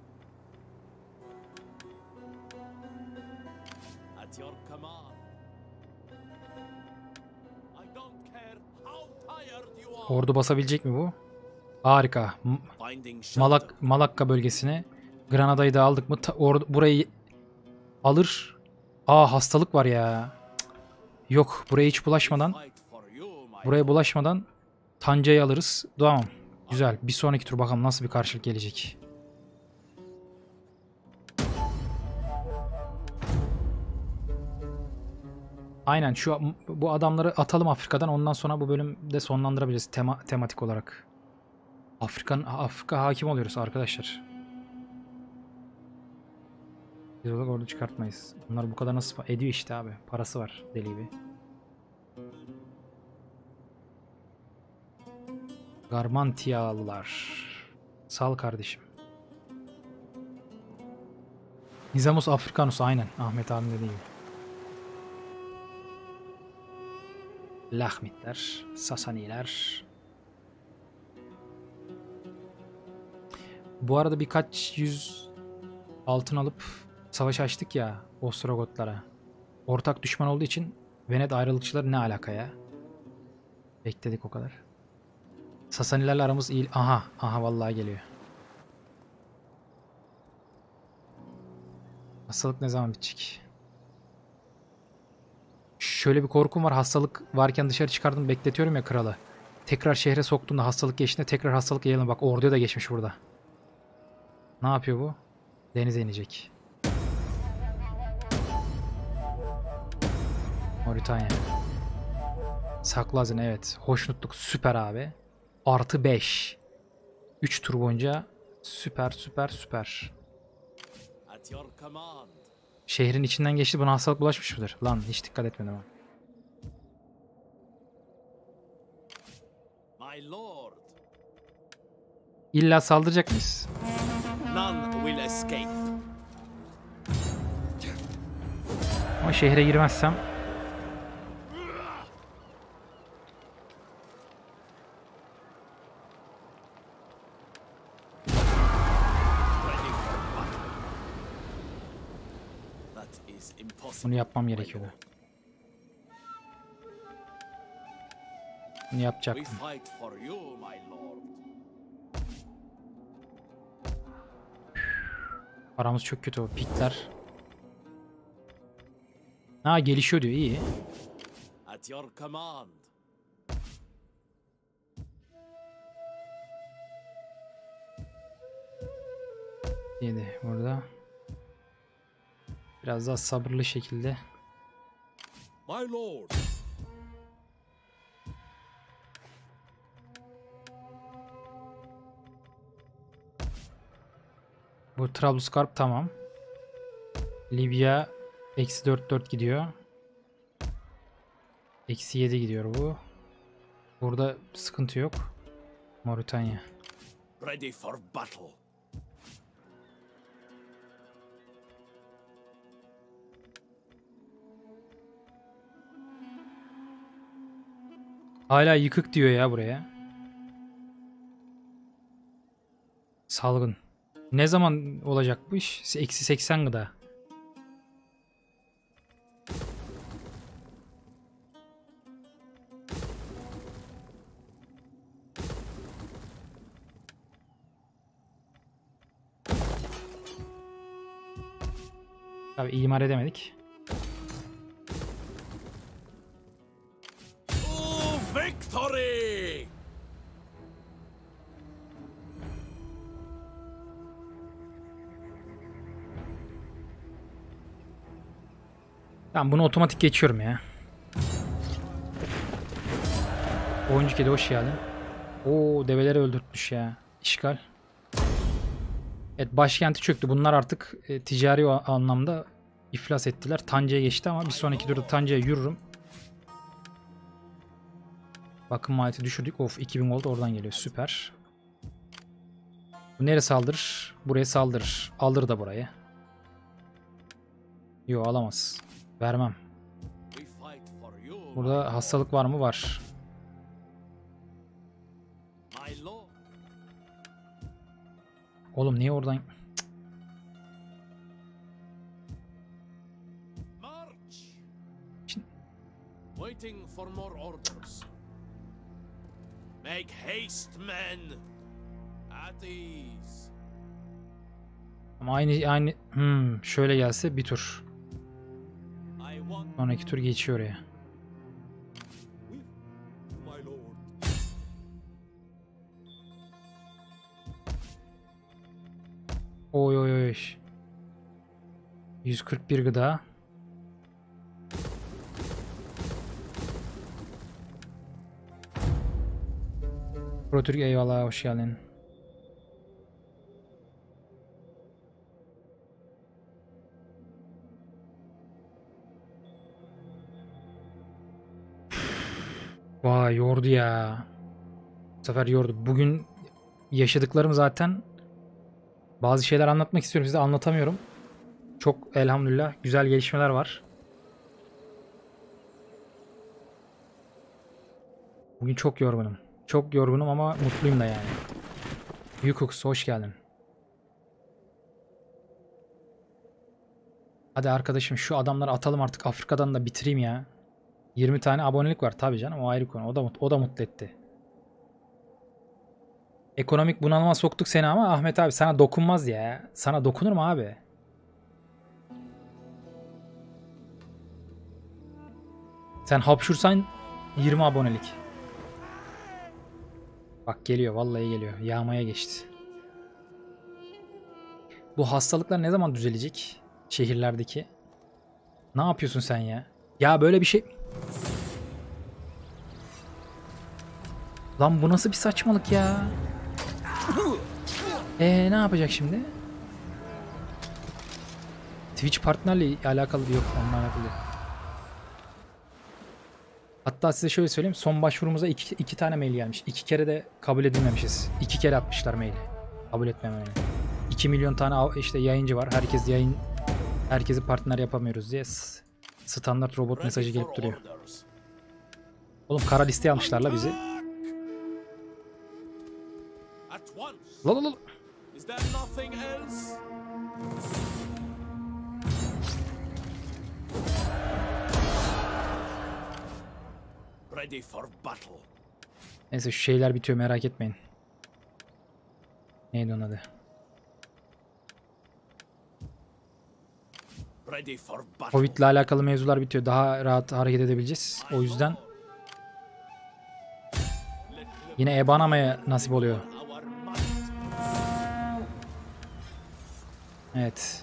At your command. I don't care how tired you are. ordu basabilecek mi bu? Harika. M- Finding shelter. Malak Malakka bölgesini, Granada'yı da aldık mı? Ta- ordu burayı alır. Aa hastalık var ya. Cık. Yok, buraya hiç bulaşmadan, Fight for you, my buraya bulaşmadan Tanca'yı alırız. Tamam. Güzel. Bir sonraki tur bakalım nasıl bir karşılık gelecek. Aynen şu bu adamları atalım Afrika'dan, ondan sonra bu bölümde sonlandırabiliriz tema, tematik olarak. Afrikan Afrika hakim oluyoruz arkadaşlar. Biz olarak ordu çıkartmayız. Bunlar bu kadar nasıl ediyor işte abi. Parası var deli gibi. Garmantiyalılar. Sal kardeşim. Nizamus Africanus aynen. Ahmet abim dediği gibi. Lahmitler, Sasaniler. Bu arada birkaç yüz altın alıp savaş açtık ya Ostrogotlara. Ortak düşman olduğu için Venet ayrılıkçıları ne alaka ya? Bekledik o kadar. Sasanilerle aramız iyi. Aha, aha vallahi geliyor. Hastalık ne zaman bitecek? Şöyle bir korkum var. Hastalık varken dışarı çıkardım, bekletiyorum ya kralı. Tekrar şehre soktuğunda hastalık geçtiğinde tekrar hastalık yayalım. Bak orduya da geçmiş burada. Ne yapıyor bu? Denize inecek. Moritanya. Saklı hazine evet. Hoşnutluk süper abi. Artı beş. üç tur boyunca süper süper süper. At your command. Şehrin içinden geçti, buna hastalık bulaşmış mıdır? Lan hiç dikkat etmedim ha. My lord. İlla saldıracak mıyız? None will escape. Ama şehre girmezsem Ready for battle. That is impossible. bunu yapmam my gerekiyordu. lord. Bunu We yapacaktım. fight for you, my lord. Aramız çok kötü o pikler. Ha gelişiyor diyor, iyi. At your command. yedi burada. Biraz daha sabırlı şekilde. My lord. Bu Trablusgarp tamam. Libya eksi dört dört gidiyor. Eksi yedi gidiyor bu. Burada sıkıntı yok. Moritanya. Ready for battle. Hala yıkık diyor ya buraya. Salgın. Ne zaman olacak bu iş? Eksi seksen gıda. Tabii imar edemedik. Oh, victory! Tamam, bunu otomatik geçiyorum ya. Oyuncu kedi hoş geldin. Oo, develeri öldürtmüş ya. İşgal. Evet, başkenti çöktü. Bunlar artık e, ticari o anlamda iflas ettiler. Tanca'ya geçti ama bir sonraki turda Tanca'ya yürürüm. Bakın maliyeti düşürdük. Of, iki bin gold oradan geliyor. Süper. Bu nereye saldırır? Buraya saldırır. Alır da burayı. Yo, alamaz. Vermem. We fight for you, Burada hastalık var mı? Var. my lord. Oğlum niye oradan... March. Şimdi- Waiting for more orders. Make haste, men. At ease. Ama aynı aynı hmm, şöyle gelse bir tur. I want Sonraki tur geçiyor oraya. with my lord. Oy oy oy. yüz kırk bir gıda. Protürk eyvallah, hoş geldin. Vay, yordu ya. Bu sefer yordu. Bugün yaşadıklarım zaten, bazı şeyler anlatmak istiyorum size, anlatamıyorum. Çok elhamdülillah güzel gelişmeler var. Bugün çok yorgunum. Çok yorgunum ama mutluyum da yani. Yukux, hoş geldin. Hadi arkadaşım, şu adamları atalım artık, Afrika'dan da bitireyim ya. yirmi tane abonelik var tabii canım, o ayrı konu. O da o da mutlu etti. Ekonomik bunalıma soktuk seni ama Ahmet abi sana dokunmaz ya. Sana dokunur mu abi? Sen hapşursan yirmi abonelik. Bak geliyor, vallahi geliyor. Yağmaya geçti. Bu hastalıklar ne zaman düzelecek? Şehirlerdeki. Ne yapıyorsun sen ya? Ya böyle bir şey... Lan bu nasıl bir saçmalık ya? Eee ne yapacak şimdi? Twitch partnerle alakalı bir yok. Onunla alakalı yok. Hatta size şöyle söyleyeyim. Son başvurumuza iki, iki tane mail gelmiş. İki kere de kabul edilmemişiz. İki kere atmışlar maili. Kabul etmemeli. iki milyon tane işte yayıncı var. Herkes yayın... Herkesi partner yapamıyoruz diye standart robot mesajı gelip duruyor. Oğlum kara listeye almışlar la bizi. At once. La la la. Is there nothing else? Ready for battle. Neyse şu şeyler bitiyor, merak etmeyin. Neydi onun adı? Ready for battle. Covid ile alakalı mevzular bitiyor. Daha rahat hareket edebileceğiz. O yüzden yine Ebanama'ya nasip oluyor. Our might. Evet.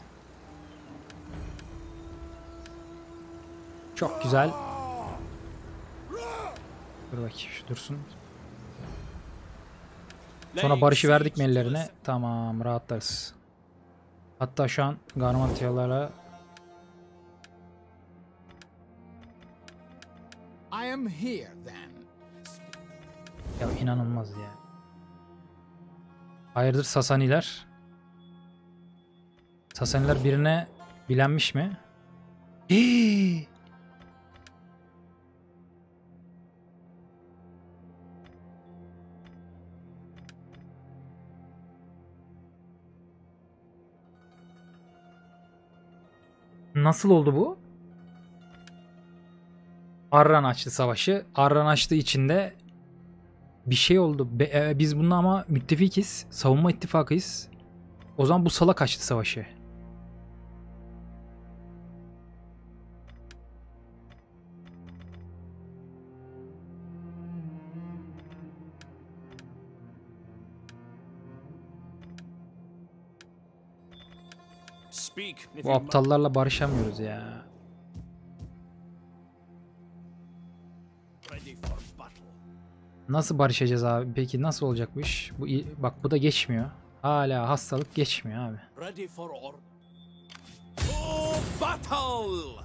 Çok güzel. Dur bakayım şu dursun. Sonra barışı verdik mi ellerine? Tamam, rahatlarız. Hatta şu an Garmantiyalara I am here then. ya inanılmaz ya. Hayırdır Sasaniler? Sasaniler birine bilenmiş mi? Hii! Nasıl oldu bu? Arran açtı savaşı. Arran açtığı içinde bir şey oldu. Be, e, biz bununla ama müttefikiz. Savunma ittifakıyız. O zaman bu salak açtı savaşı. Speak. if Bu you aptallarla barışamıyoruz ya. must. Ready for battle. Nasıl barışacağız abi? Peki nasıl olacak bu iş? Bu i- bak bu da geçmiyor. Hala hastalık geçmiyor abi. Ready for or. To battle!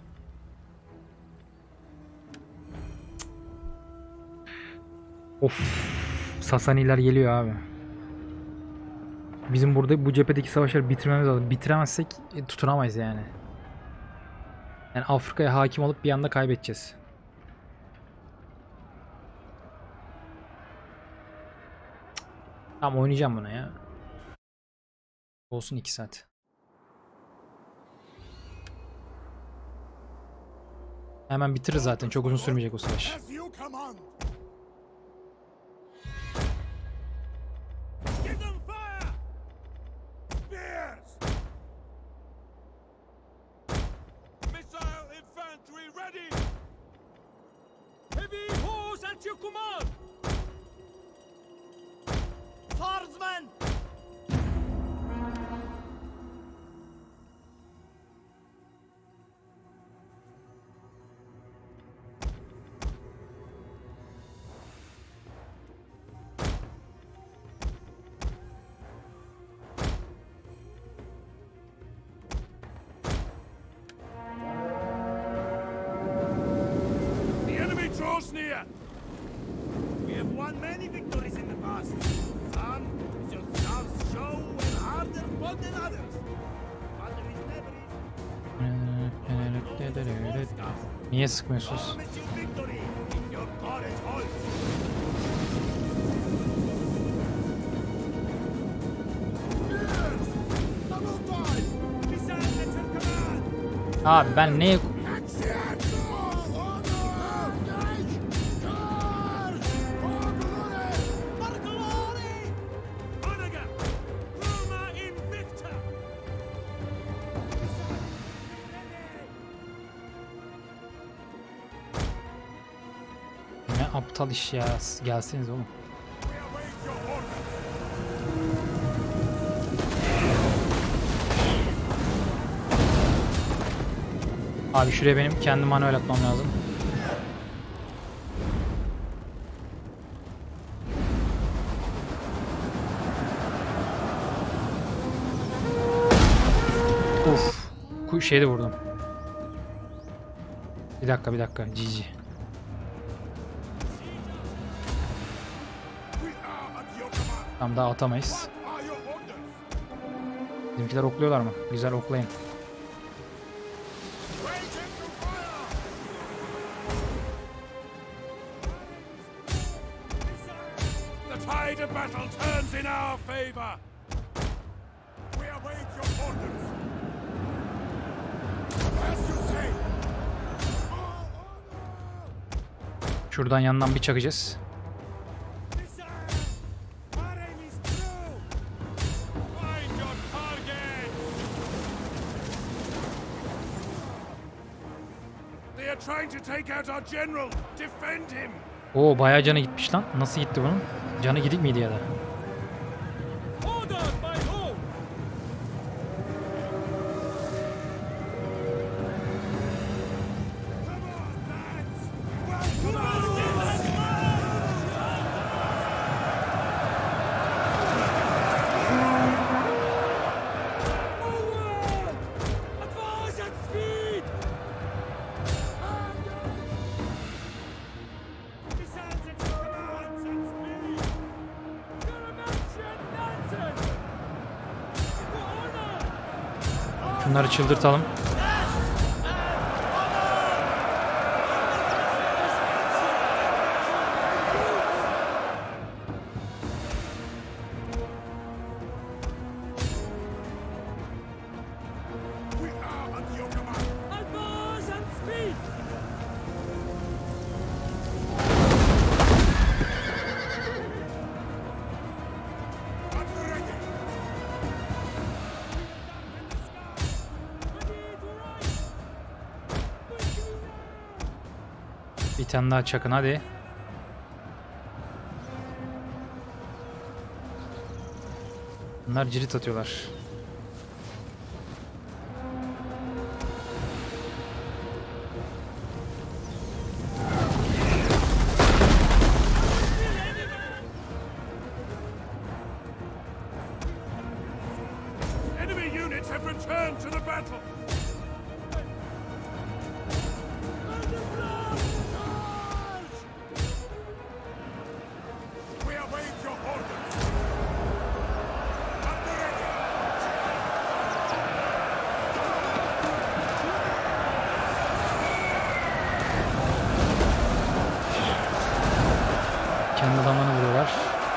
Of. Sasaniler geliyor abi. Bizim burada bu cephedeki savaşları bitirmemiz lazım. Bitiremezsek e, tutunamayız yani. Yani Afrika'ya hakim olup bir anda kaybedeceğiz. Tamam, oynayacağım buna ya. Olsun iki saat. Hemen bitirir zaten. Çok uzun sürmeyecek o savaş. As you command. Give them fire! Spears! Missile infantry ready! Heavy horse at your command! Swordsman! The enemy draws near! We have won many victories in the past. Some, as yourselves show, were harder fought than others. But there is never easy. Niye sıkmıyorsunuz? Promise you victory if your courage holds. Double dive! Missile at your command! Abi ben neye... For glory! Onaga! Roma Invicta! Ne aptal iş ya. Gelseniz oğlum. We await your orders! Abi şuraya benim kendi manuel atmam lazım. Uf. Ku- Şeyde vurdum. Bir dakika bir dakika. G G. We are at your command! Tam daha atamayız. What are your orders? Bizimkiler okluyorlar mı? Güzel oklayın. Rage into fire! The tide of battle turns in our favor! We await your orders! As you say! Şuradan yandan bir çakacağız. Missile! Our aim is true! Find your target! They are trying to take out our general! Defend him! Oo bayağı canı gitmiş lan. Nasıl gitti bunun? Canı gidik miydi ya da? Order by whom? Bunları çıldırtalım. We are under your command. Advance and speed! At the ready. Bir tane daha çakın hadi. Bunlar cirit atıyorlar. Enemy units have returned to the battle. We await your orders. At the ready. Kendi adamlarını vuruyorlar.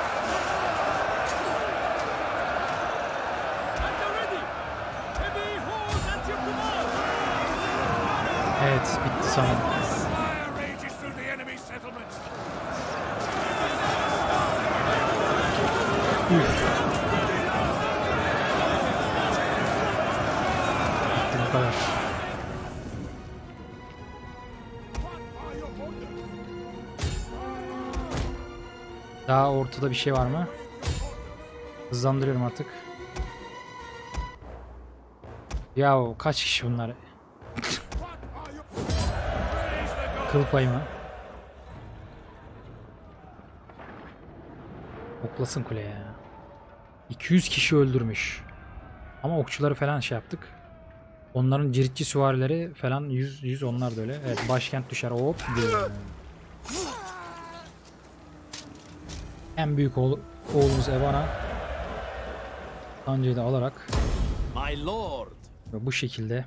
At the ready! Heavy horse at your command! Evet, bitti sanırım. Fire rages through the enemy settlement. Bitti bu kadar. What are your orders? Daha ortada bir şey var mı? Hızlandırıyorum artık. Yahu kaç kişi bunlar? What are your Praise the God. Kıl payı mı? Oklasın kule ya. iki yüz kişi öldürmüş. Ama okçuları falan şey yaptık. Onların ciritçi süvarileri falan yüz yüz onlar da öyle. Evet, başkent düşer. Hop gidiyor. En büyük oğlu, oğlumuz Evan'a Sancı'yı da alarak My lord. ve bu şekilde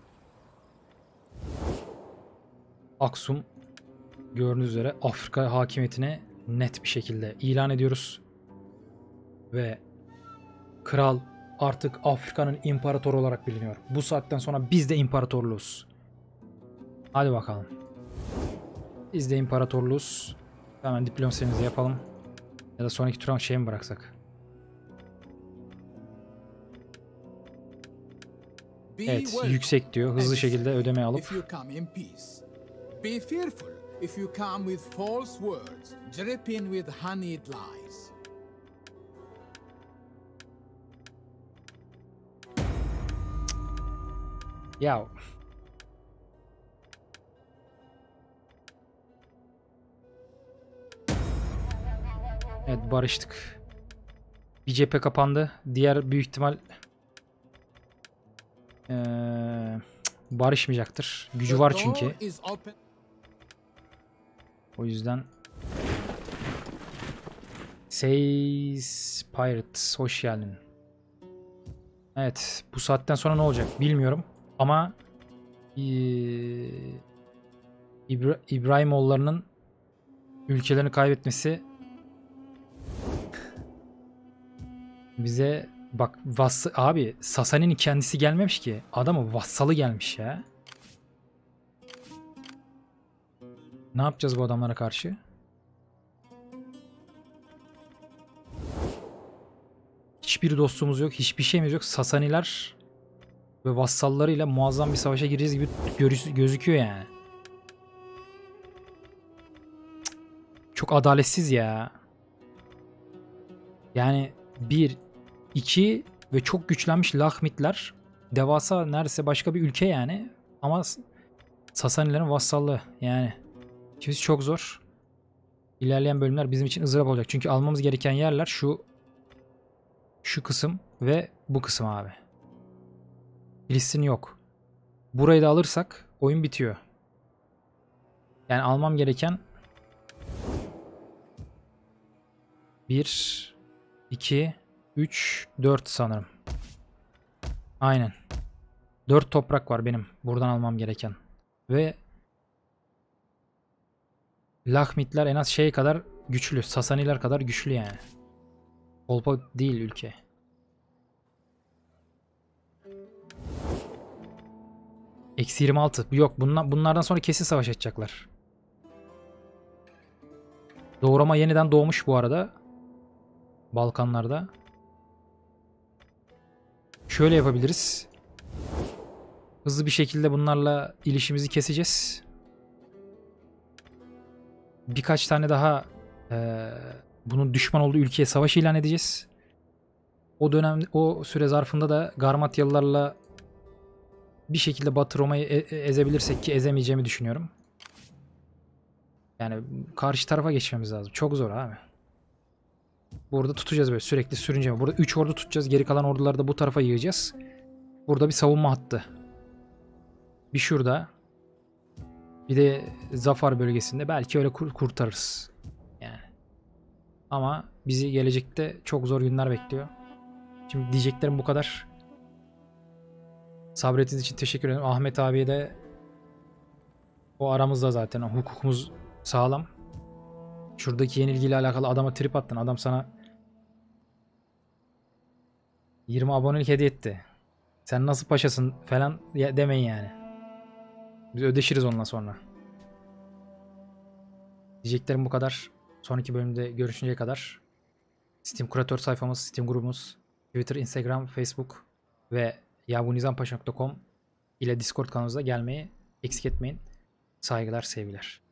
Aksum gördüğünüz üzere Afrika hakimiyetini net bir şekilde ilan ediyoruz. Ve kral artık Afrika'nın imparatoru olarak biliniyor. Bu saatten sonra biz de imparatorluğuz. Hadi bakalım. Biz de imparatorluğuz. Hemen diplomasimizi yapalım. Ya da sonraki tura şey mi bıraksak? Be Evet, welcome yüksek diyor. Hızlı and şekilde ödeme if alıp you come in peace. Be fearful if you come with false words, dripping with honeyed lies. ya evet, barıştık. Bir cephe kapandı. Diğer büyük ihtimal ee, barışmayacaktır. Gücü The var door çünkü. is open. O yüzden Says Pirates, hoş geldin. Evet, bu saatten sonra ne olacak bilmiyorum ama ee, İbra İbrahimoğullarının ülkelerini kaybetmesi bize bak, vas abi Sasani'nin kendisi gelmemiş ki, adamın vassalı gelmiş ya. Ne yapacağız bu adamlara karşı? Hiçbir dostumuz yok, hiçbir şeyimiz yok. Sasaniler ve vassallarıyla muazzam bir savaşa gireceğiz gibi gözüküyor yani. Çok adaletsiz ya. Yani bir, iki ve çok güçlenmiş Lahmitler, devasa neredeyse başka bir ülke yani. Ama Sasanilerin vassallığı yani. Şimdi çok zor. İlerleyen bölümler bizim için ızdırap olacak. Çünkü almamız gereken yerler şu şu kısım ve bu kısım abi. Filistin yok. Burayı da alırsak oyun bitiyor. Yani almam gereken bir, iki, üç, dört sanırım. Aynen. dört toprak var benim buradan almam gereken. Ve Lahmitler en az şey kadar güçlü. Sasaniler kadar güçlü yani. Kolpa değil ülke. Eksi yirmi altı. Yok bunlar, bunlardan sonra kesin savaş açacaklar. Doğrama yeniden doğmuş bu arada. Balkanlarda. Şöyle yapabiliriz. Hızlı bir şekilde bunlarla ilişimizi keseceğiz. Birkaç tane daha e, bunun düşman olduğu ülkeye savaş ilan edeceğiz. O dönem, o süre zarfında da Garmatyalılarla bir şekilde Batı Roma'yı e e ezebilirsek, ki ezemeyeceğimi düşünüyorum. Yani karşı tarafa geçmemiz lazım. Çok zor abi. Burada tutacağız böyle sürekli sürünce. Burada üç ordu tutacağız. Geri kalan orduları da bu tarafa yığacağız. Burada bir savunma hattı. Bir şurada. Bir de Zafar bölgesinde. Belki öyle kur kurtarırız. Yani. Ama bizi gelecekte çok zor günler bekliyor. Şimdi diyeceklerim bu kadar. Sabrettiğiniz için teşekkür ederim. Ahmet abiye de o aramızda zaten. O hukukumuz sağlam. Şuradaki yenilgiyle alakalı adama trip attın. Adam sana yirmi abonelik hediye etti. Sen nasıl paşasın falan demeyin yani. Biz ödeşiriz onunla sonra. Diyeceklerim bu kadar. Sonraki bölümde görüşünceye kadar Steam kuratör sayfamız, Steam grubumuz, Twitter, Instagram, Facebook ve yabunizampaşa nokta com ile Discord kanalımıza gelmeyi eksik etmeyin. Saygılar, sevgiler.